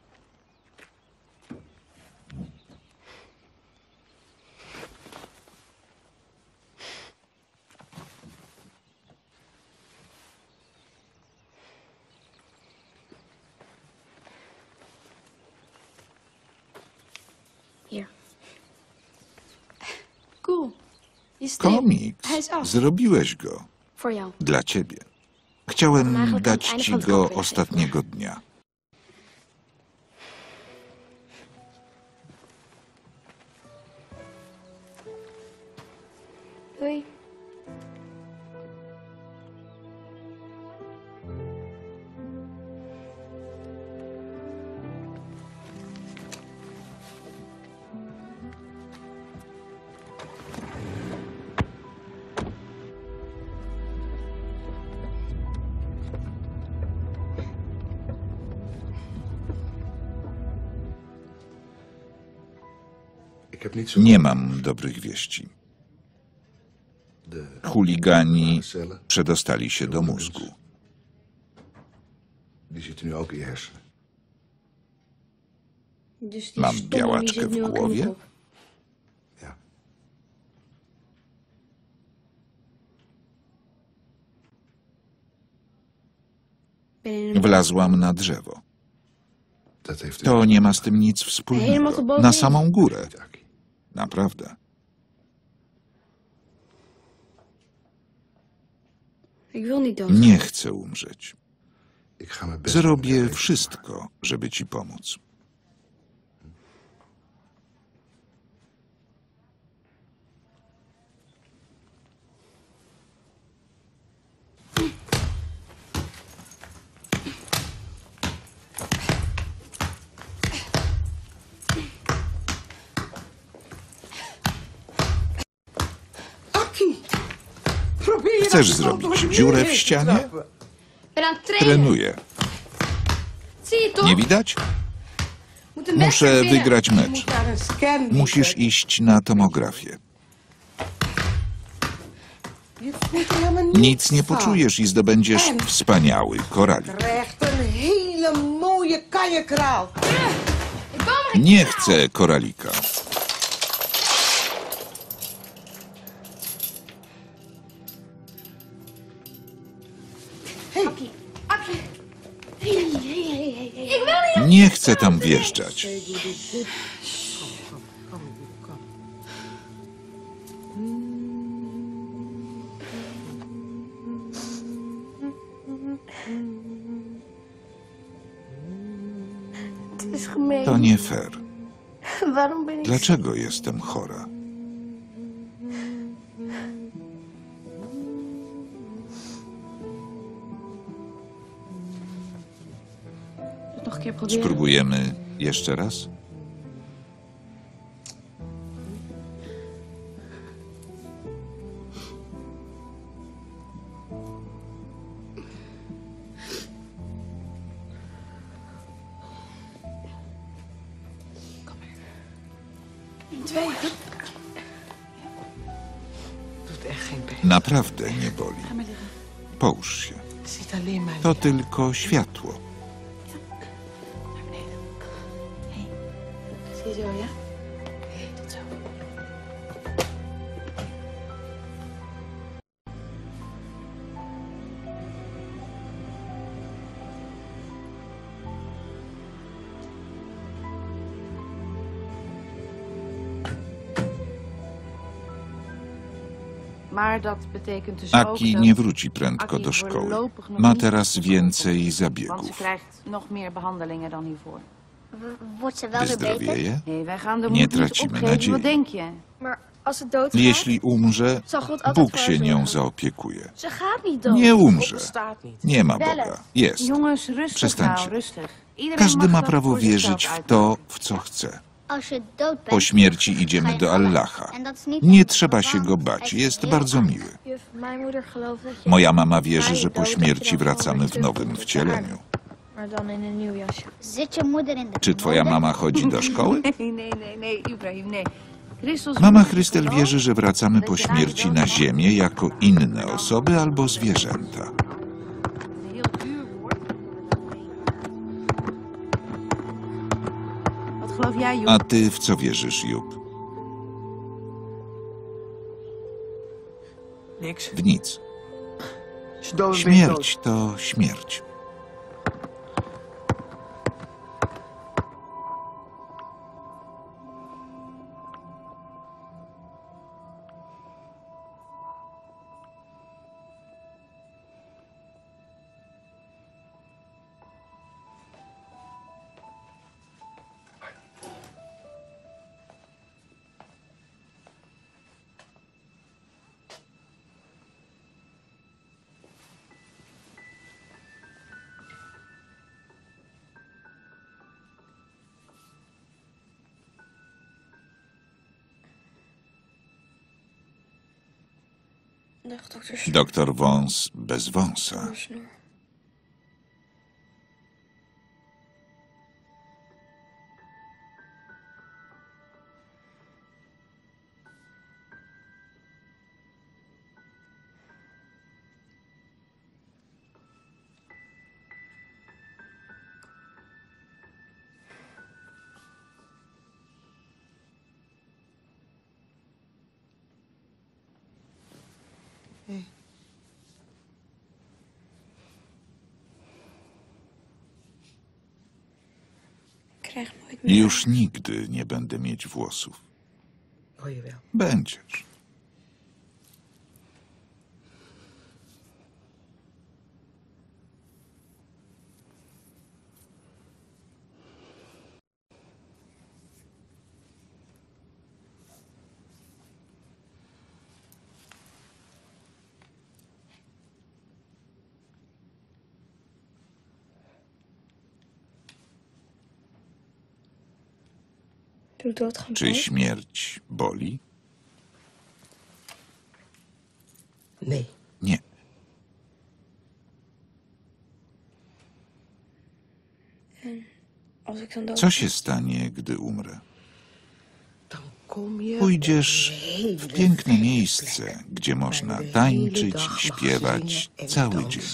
Hier. Cool. Je streep. Komiks. Hij is af. Zrobiłeś go. Voor jou. Dla ciebie. Chciałem eigenlijk aan het dać einde ci van het go kamp ostatniego dnia. Doei. Nie mam dobrych wieści. Chuligani przedostali się do mózgu. Mam białaczkę w głowie? Wlazłam na drzewo. To nie ma z tym nic wspólnego. Na samą górę. Naprawdę. Nie chcę umrzeć. Zrobię wszystko, żeby ci pomóc. Chcesz zrobić dziurę w ścianie? Trenuję. Nie widać? Muszę wygrać mecz. Musisz iść na tomografię. Nic nie poczujesz i zdobędziesz wspaniały koralik. Nie chcę koralika. Nie chcę tam wjeżdżać. To nie fair. Dlaczego jestem chora? Spróbujemy jeszcze raz? Naprawdę nie boli. Połóż się. To tylko światło. Aki nie wróci prędko do szkoły. Ma teraz więcej zabiegów. Wyzdrowieje? Nie tracimy nadziei. Jeśli umrze, Bóg się nią zaopiekuje. Nie umrze. Nie ma Boga. Jest. Przestańcie. Każdy ma prawo wierzyć w to, w co chce. Po śmierci idziemy do Allaha. Nie trzeba się go bać, jest bardzo miły. Moja mama wierzy, że po śmierci wracamy w nowym wcieleniu. Czy twoja mama chodzi do szkoły? Mama Chrystel wierzy, że wracamy po śmierci na ziemię jako inne osoby albo zwierzęta. A ty w co wierzysz, Job? W nic. Śmierć to śmierć. Doktor Wąs bez wąsa. Już nigdy nie będę mieć włosów. Będziesz. Czy śmierć boli? Nie. Co się stanie, gdy umrę? Pójdziesz w piękne miejsce, gdzie można tańczyć i śpiewać cały dzień.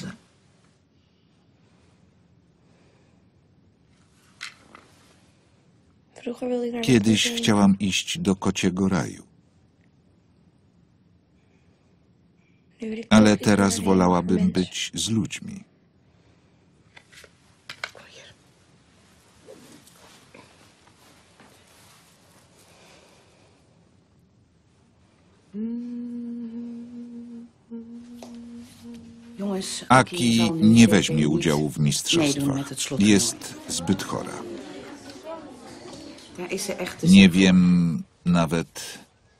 Kiedyś chciałam iść do kociego raju. Ale teraz wolałabym być z ludźmi. Aki nie weźmie udziału w mistrzostwach. Jest zbyt chora. Nie wiem nawet...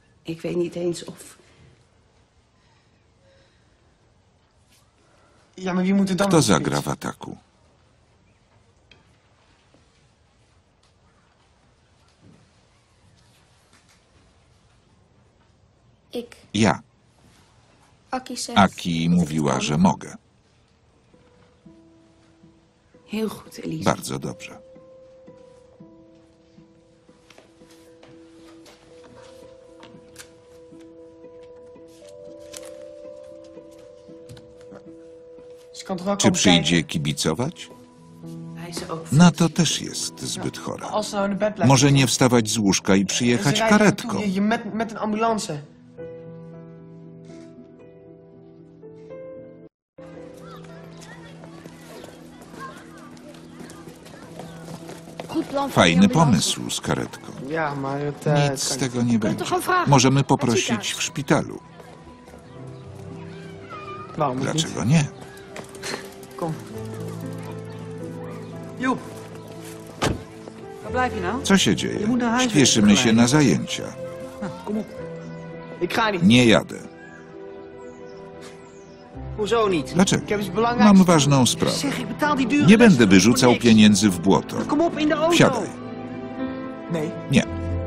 Kto zagra w ataku? Ja. Aki mówiła, że mogę. Bardzo dobrze. Czy przyjdzie kibicować? Na to też jest zbyt chora. Może nie wstawać z łóżka i przyjechać karetką. Fajny pomysł z karetką. Nic z tego nie będzie. Możemy poprosić w szpitalu. Dlaczego nie? Co się dzieje? Śpieszymy się na zajęcia. Nie jadę. Dlaczego? Mam ważną sprawę. Nie będę wyrzucał pieniędzy w błoto. Wsiadaj. Nie.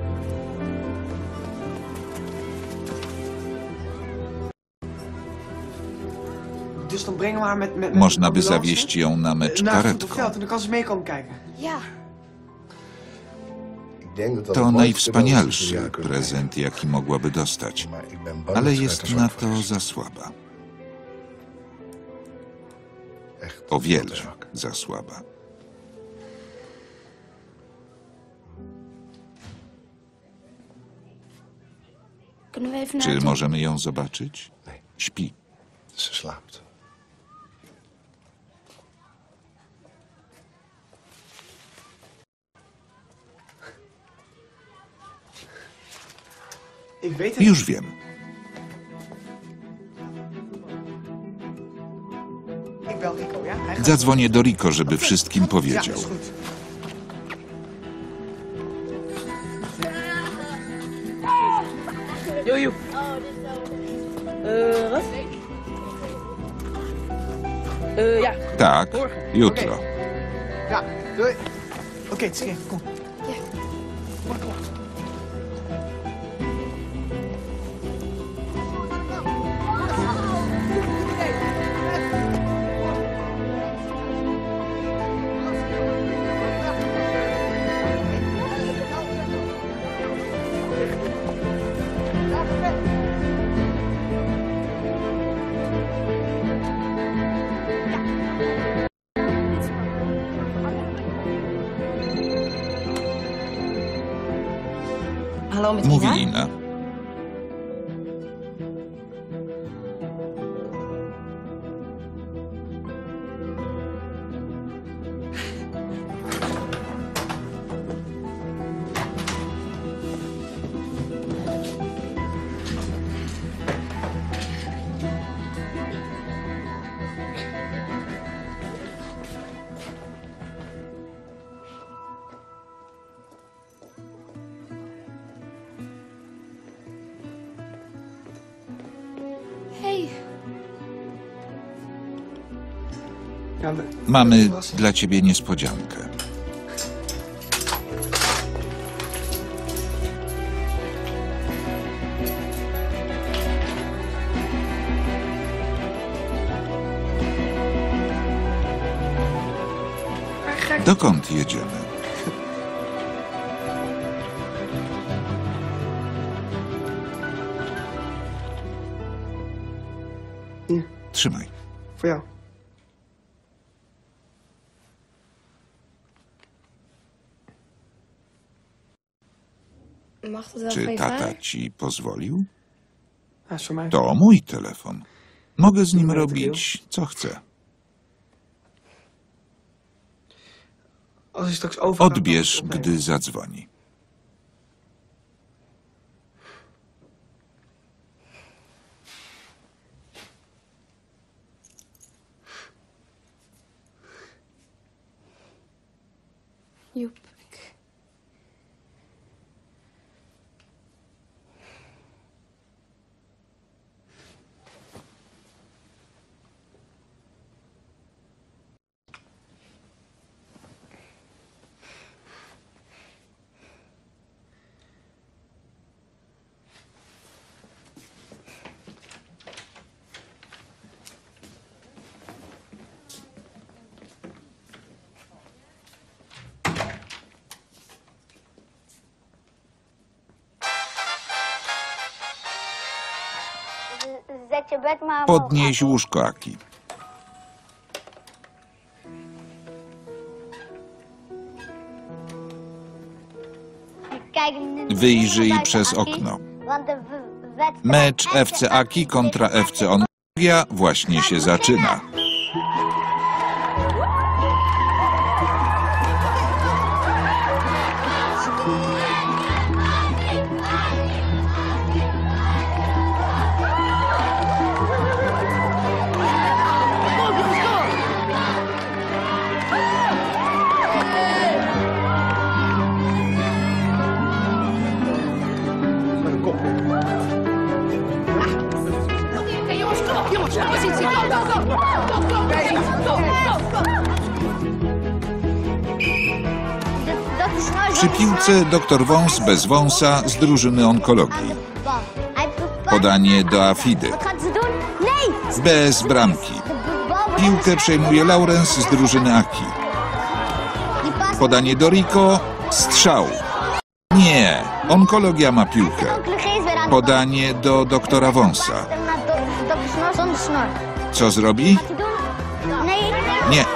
Można by zawieźć ją na mecz karetką. To najwspanialszy prezent, jaki mogłaby dostać. Ale jest na to za słaba. O wiele za słaba. Czy możemy ją zobaczyć? Śpi. Już wiem. Zadzwonię do Rico, żeby wszystkim powiedział. Jojo. Wat? Ja. Tak, jutro. Ja, doei. Oké, het is geen. Kom. Mówi Ina. Mamy dla ciebie niespodziankę. Dokąd jedziemy? Trzymaj. Voor jou. Czy tata ci pozwolił? Hij is voor mij. To mój telefon. Mogę z nim robić, co chcę. Als hij straks overgaat, Odbierz, dan- gdy zadzwoni. Joep. Zet je bed maar omhoog. Podnieś łóżko, Aki. Kijk, Wyjrzyj buiten, przez Aki, okno. Want de wedstrijd Mecz FC Aki kontra FC Ongovia właśnie się zaczyna. Dat is nou Przy piłce dr Wąs bez wąsa z drużyny onkologii. Podanie do Afidy. Wat gaat ze doen? Nee! Bez bramki. De bal Piłkę przejmuje Laurens z drużyny Aki. Die pas Podanie do Rico. Strzał. Nie. Onkologia ma piłkę. Enkele geest weer aan de bal. Podanie do doktora Wąsa. Hem naar dokter Snor zonder snor. Co zrobi? Wat hij doen? Nee. Nie.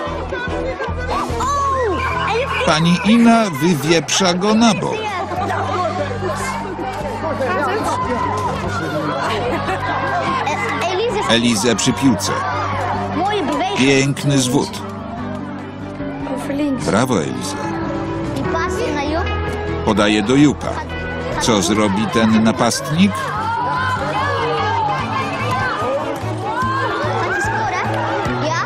Oh! En je Pani Ina wywieprza go na bok. Elise, Elizę przy piłce. mooie beweging. Piękny zwód. Over links. Brawo, Eliza. Die pas naar Joep. Podaje do Jupa. Co zrobi ten napastnik? Gaat hij scoren? Ja,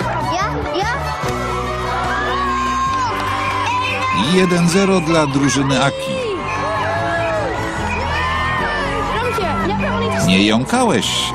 ja, ja. 1-0 dla drużyny Aki. Randje, je hebt helemaal niet Nie jąkałeś się.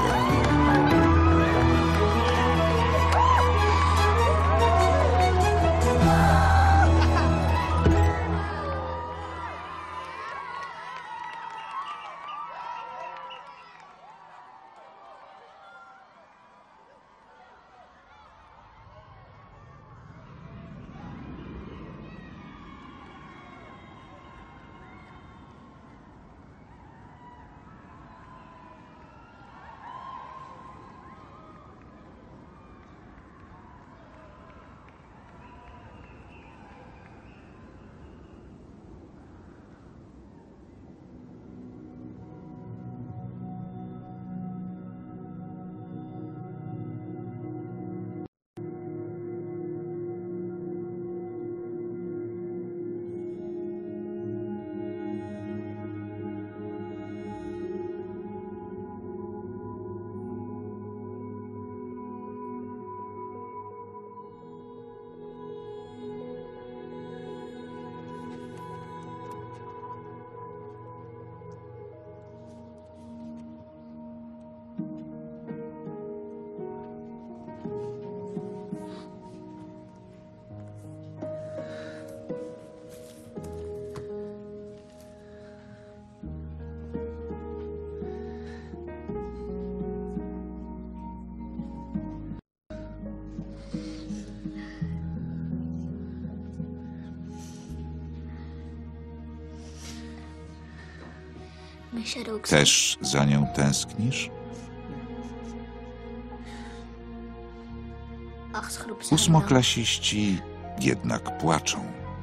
Też za nią tęsknisz? Ósmoklasiści jednak płaczą.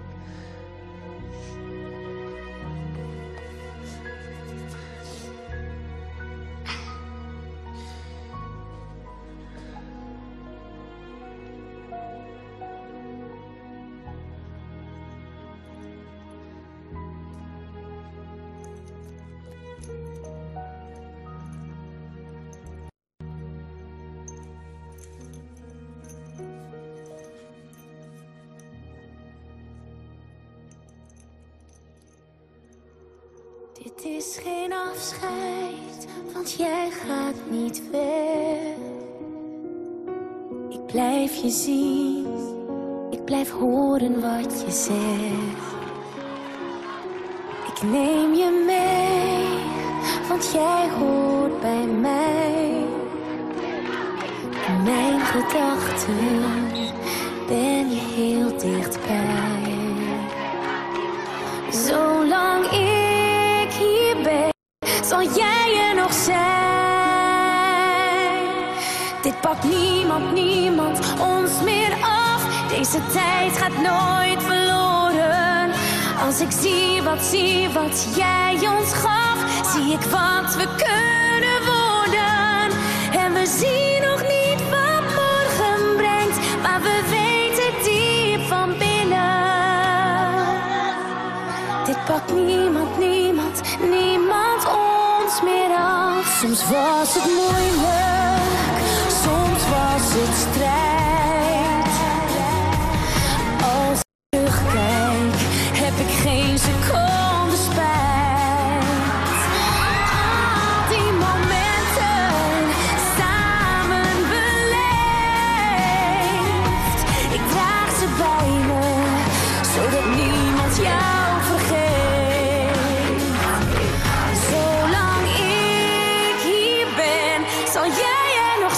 Dit is geen afscheid, want jij gaat niet weg. Ik blijf je zien, ik blijf horen wat je zegt. Ik neem je mee, want jij hoort bij mij. In mijn gedachten ben je heel dichtbij. Zolang ik hier ben, zal jij er nog zijn. Dit pakt niemand ons meer af. Deze tijd gaat nooit verloren. Als ik zie wat jij ons gaf, zie ik wat we kunnen worden. En we zien nog niet wat morgen brengt, maar we weten diep van binnen. Dit pakt niemand ons meer af. Soms was het moeilijk, soms was het strijd. Als ik terugkijk, heb ik geen seconde spijt. Al die momenten samen beleefd. Ik draag ze bij me, zodat niemand jou vergeet. Zolang ik hier ben, zal jij er nog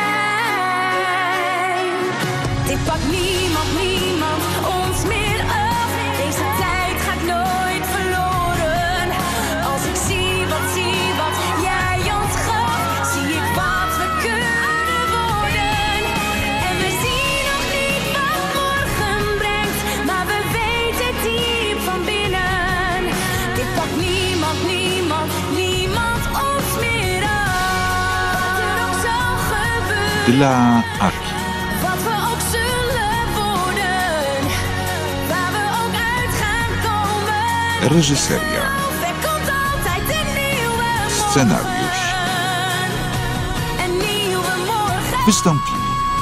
zijn. Dit pakt niemand ons meer af. Deze tijd gaat nooit verloren. Als ik zie wat jij ons gaf, zie ik wat we kunnen worden. En we zien nog niet wat morgen brengt, maar we weten diep van binnen. Dit pakt niemand ons meer af. Wat er ook zal gebeuren, Dla Aki. wat we ook zullen worden, waar we ook uit gaan komen. Reżyseria. Er komt altijd een nieuwe morgen. Scenariusz. Een nieuwe morgen. Wystąpili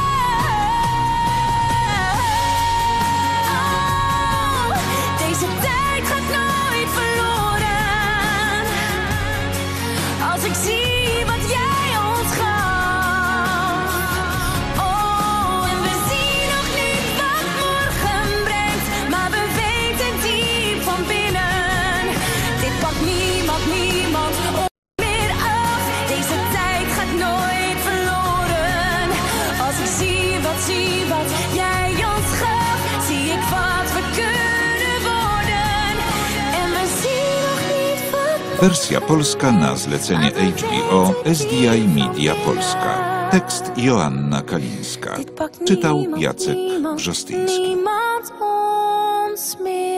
Deze tijd gaat nooit verloren. Als ik zie wat jij ons gaf. Oh, en we zien nog niet wat morgen brengt, maar we weten diep van binnen. Dit pakt niemand ons meer af. Deze tijd gaat nooit verloren. Als ik zie wat jij ons gaf, zie ik wat we kunnen worden. En we zien nog niet wat. Wersja polska na zlecenie HBO SDI Media Polska. Tekst Joanna Kalińska. Dit pakt Czytał niemand Jacek Brzostyński. ons meer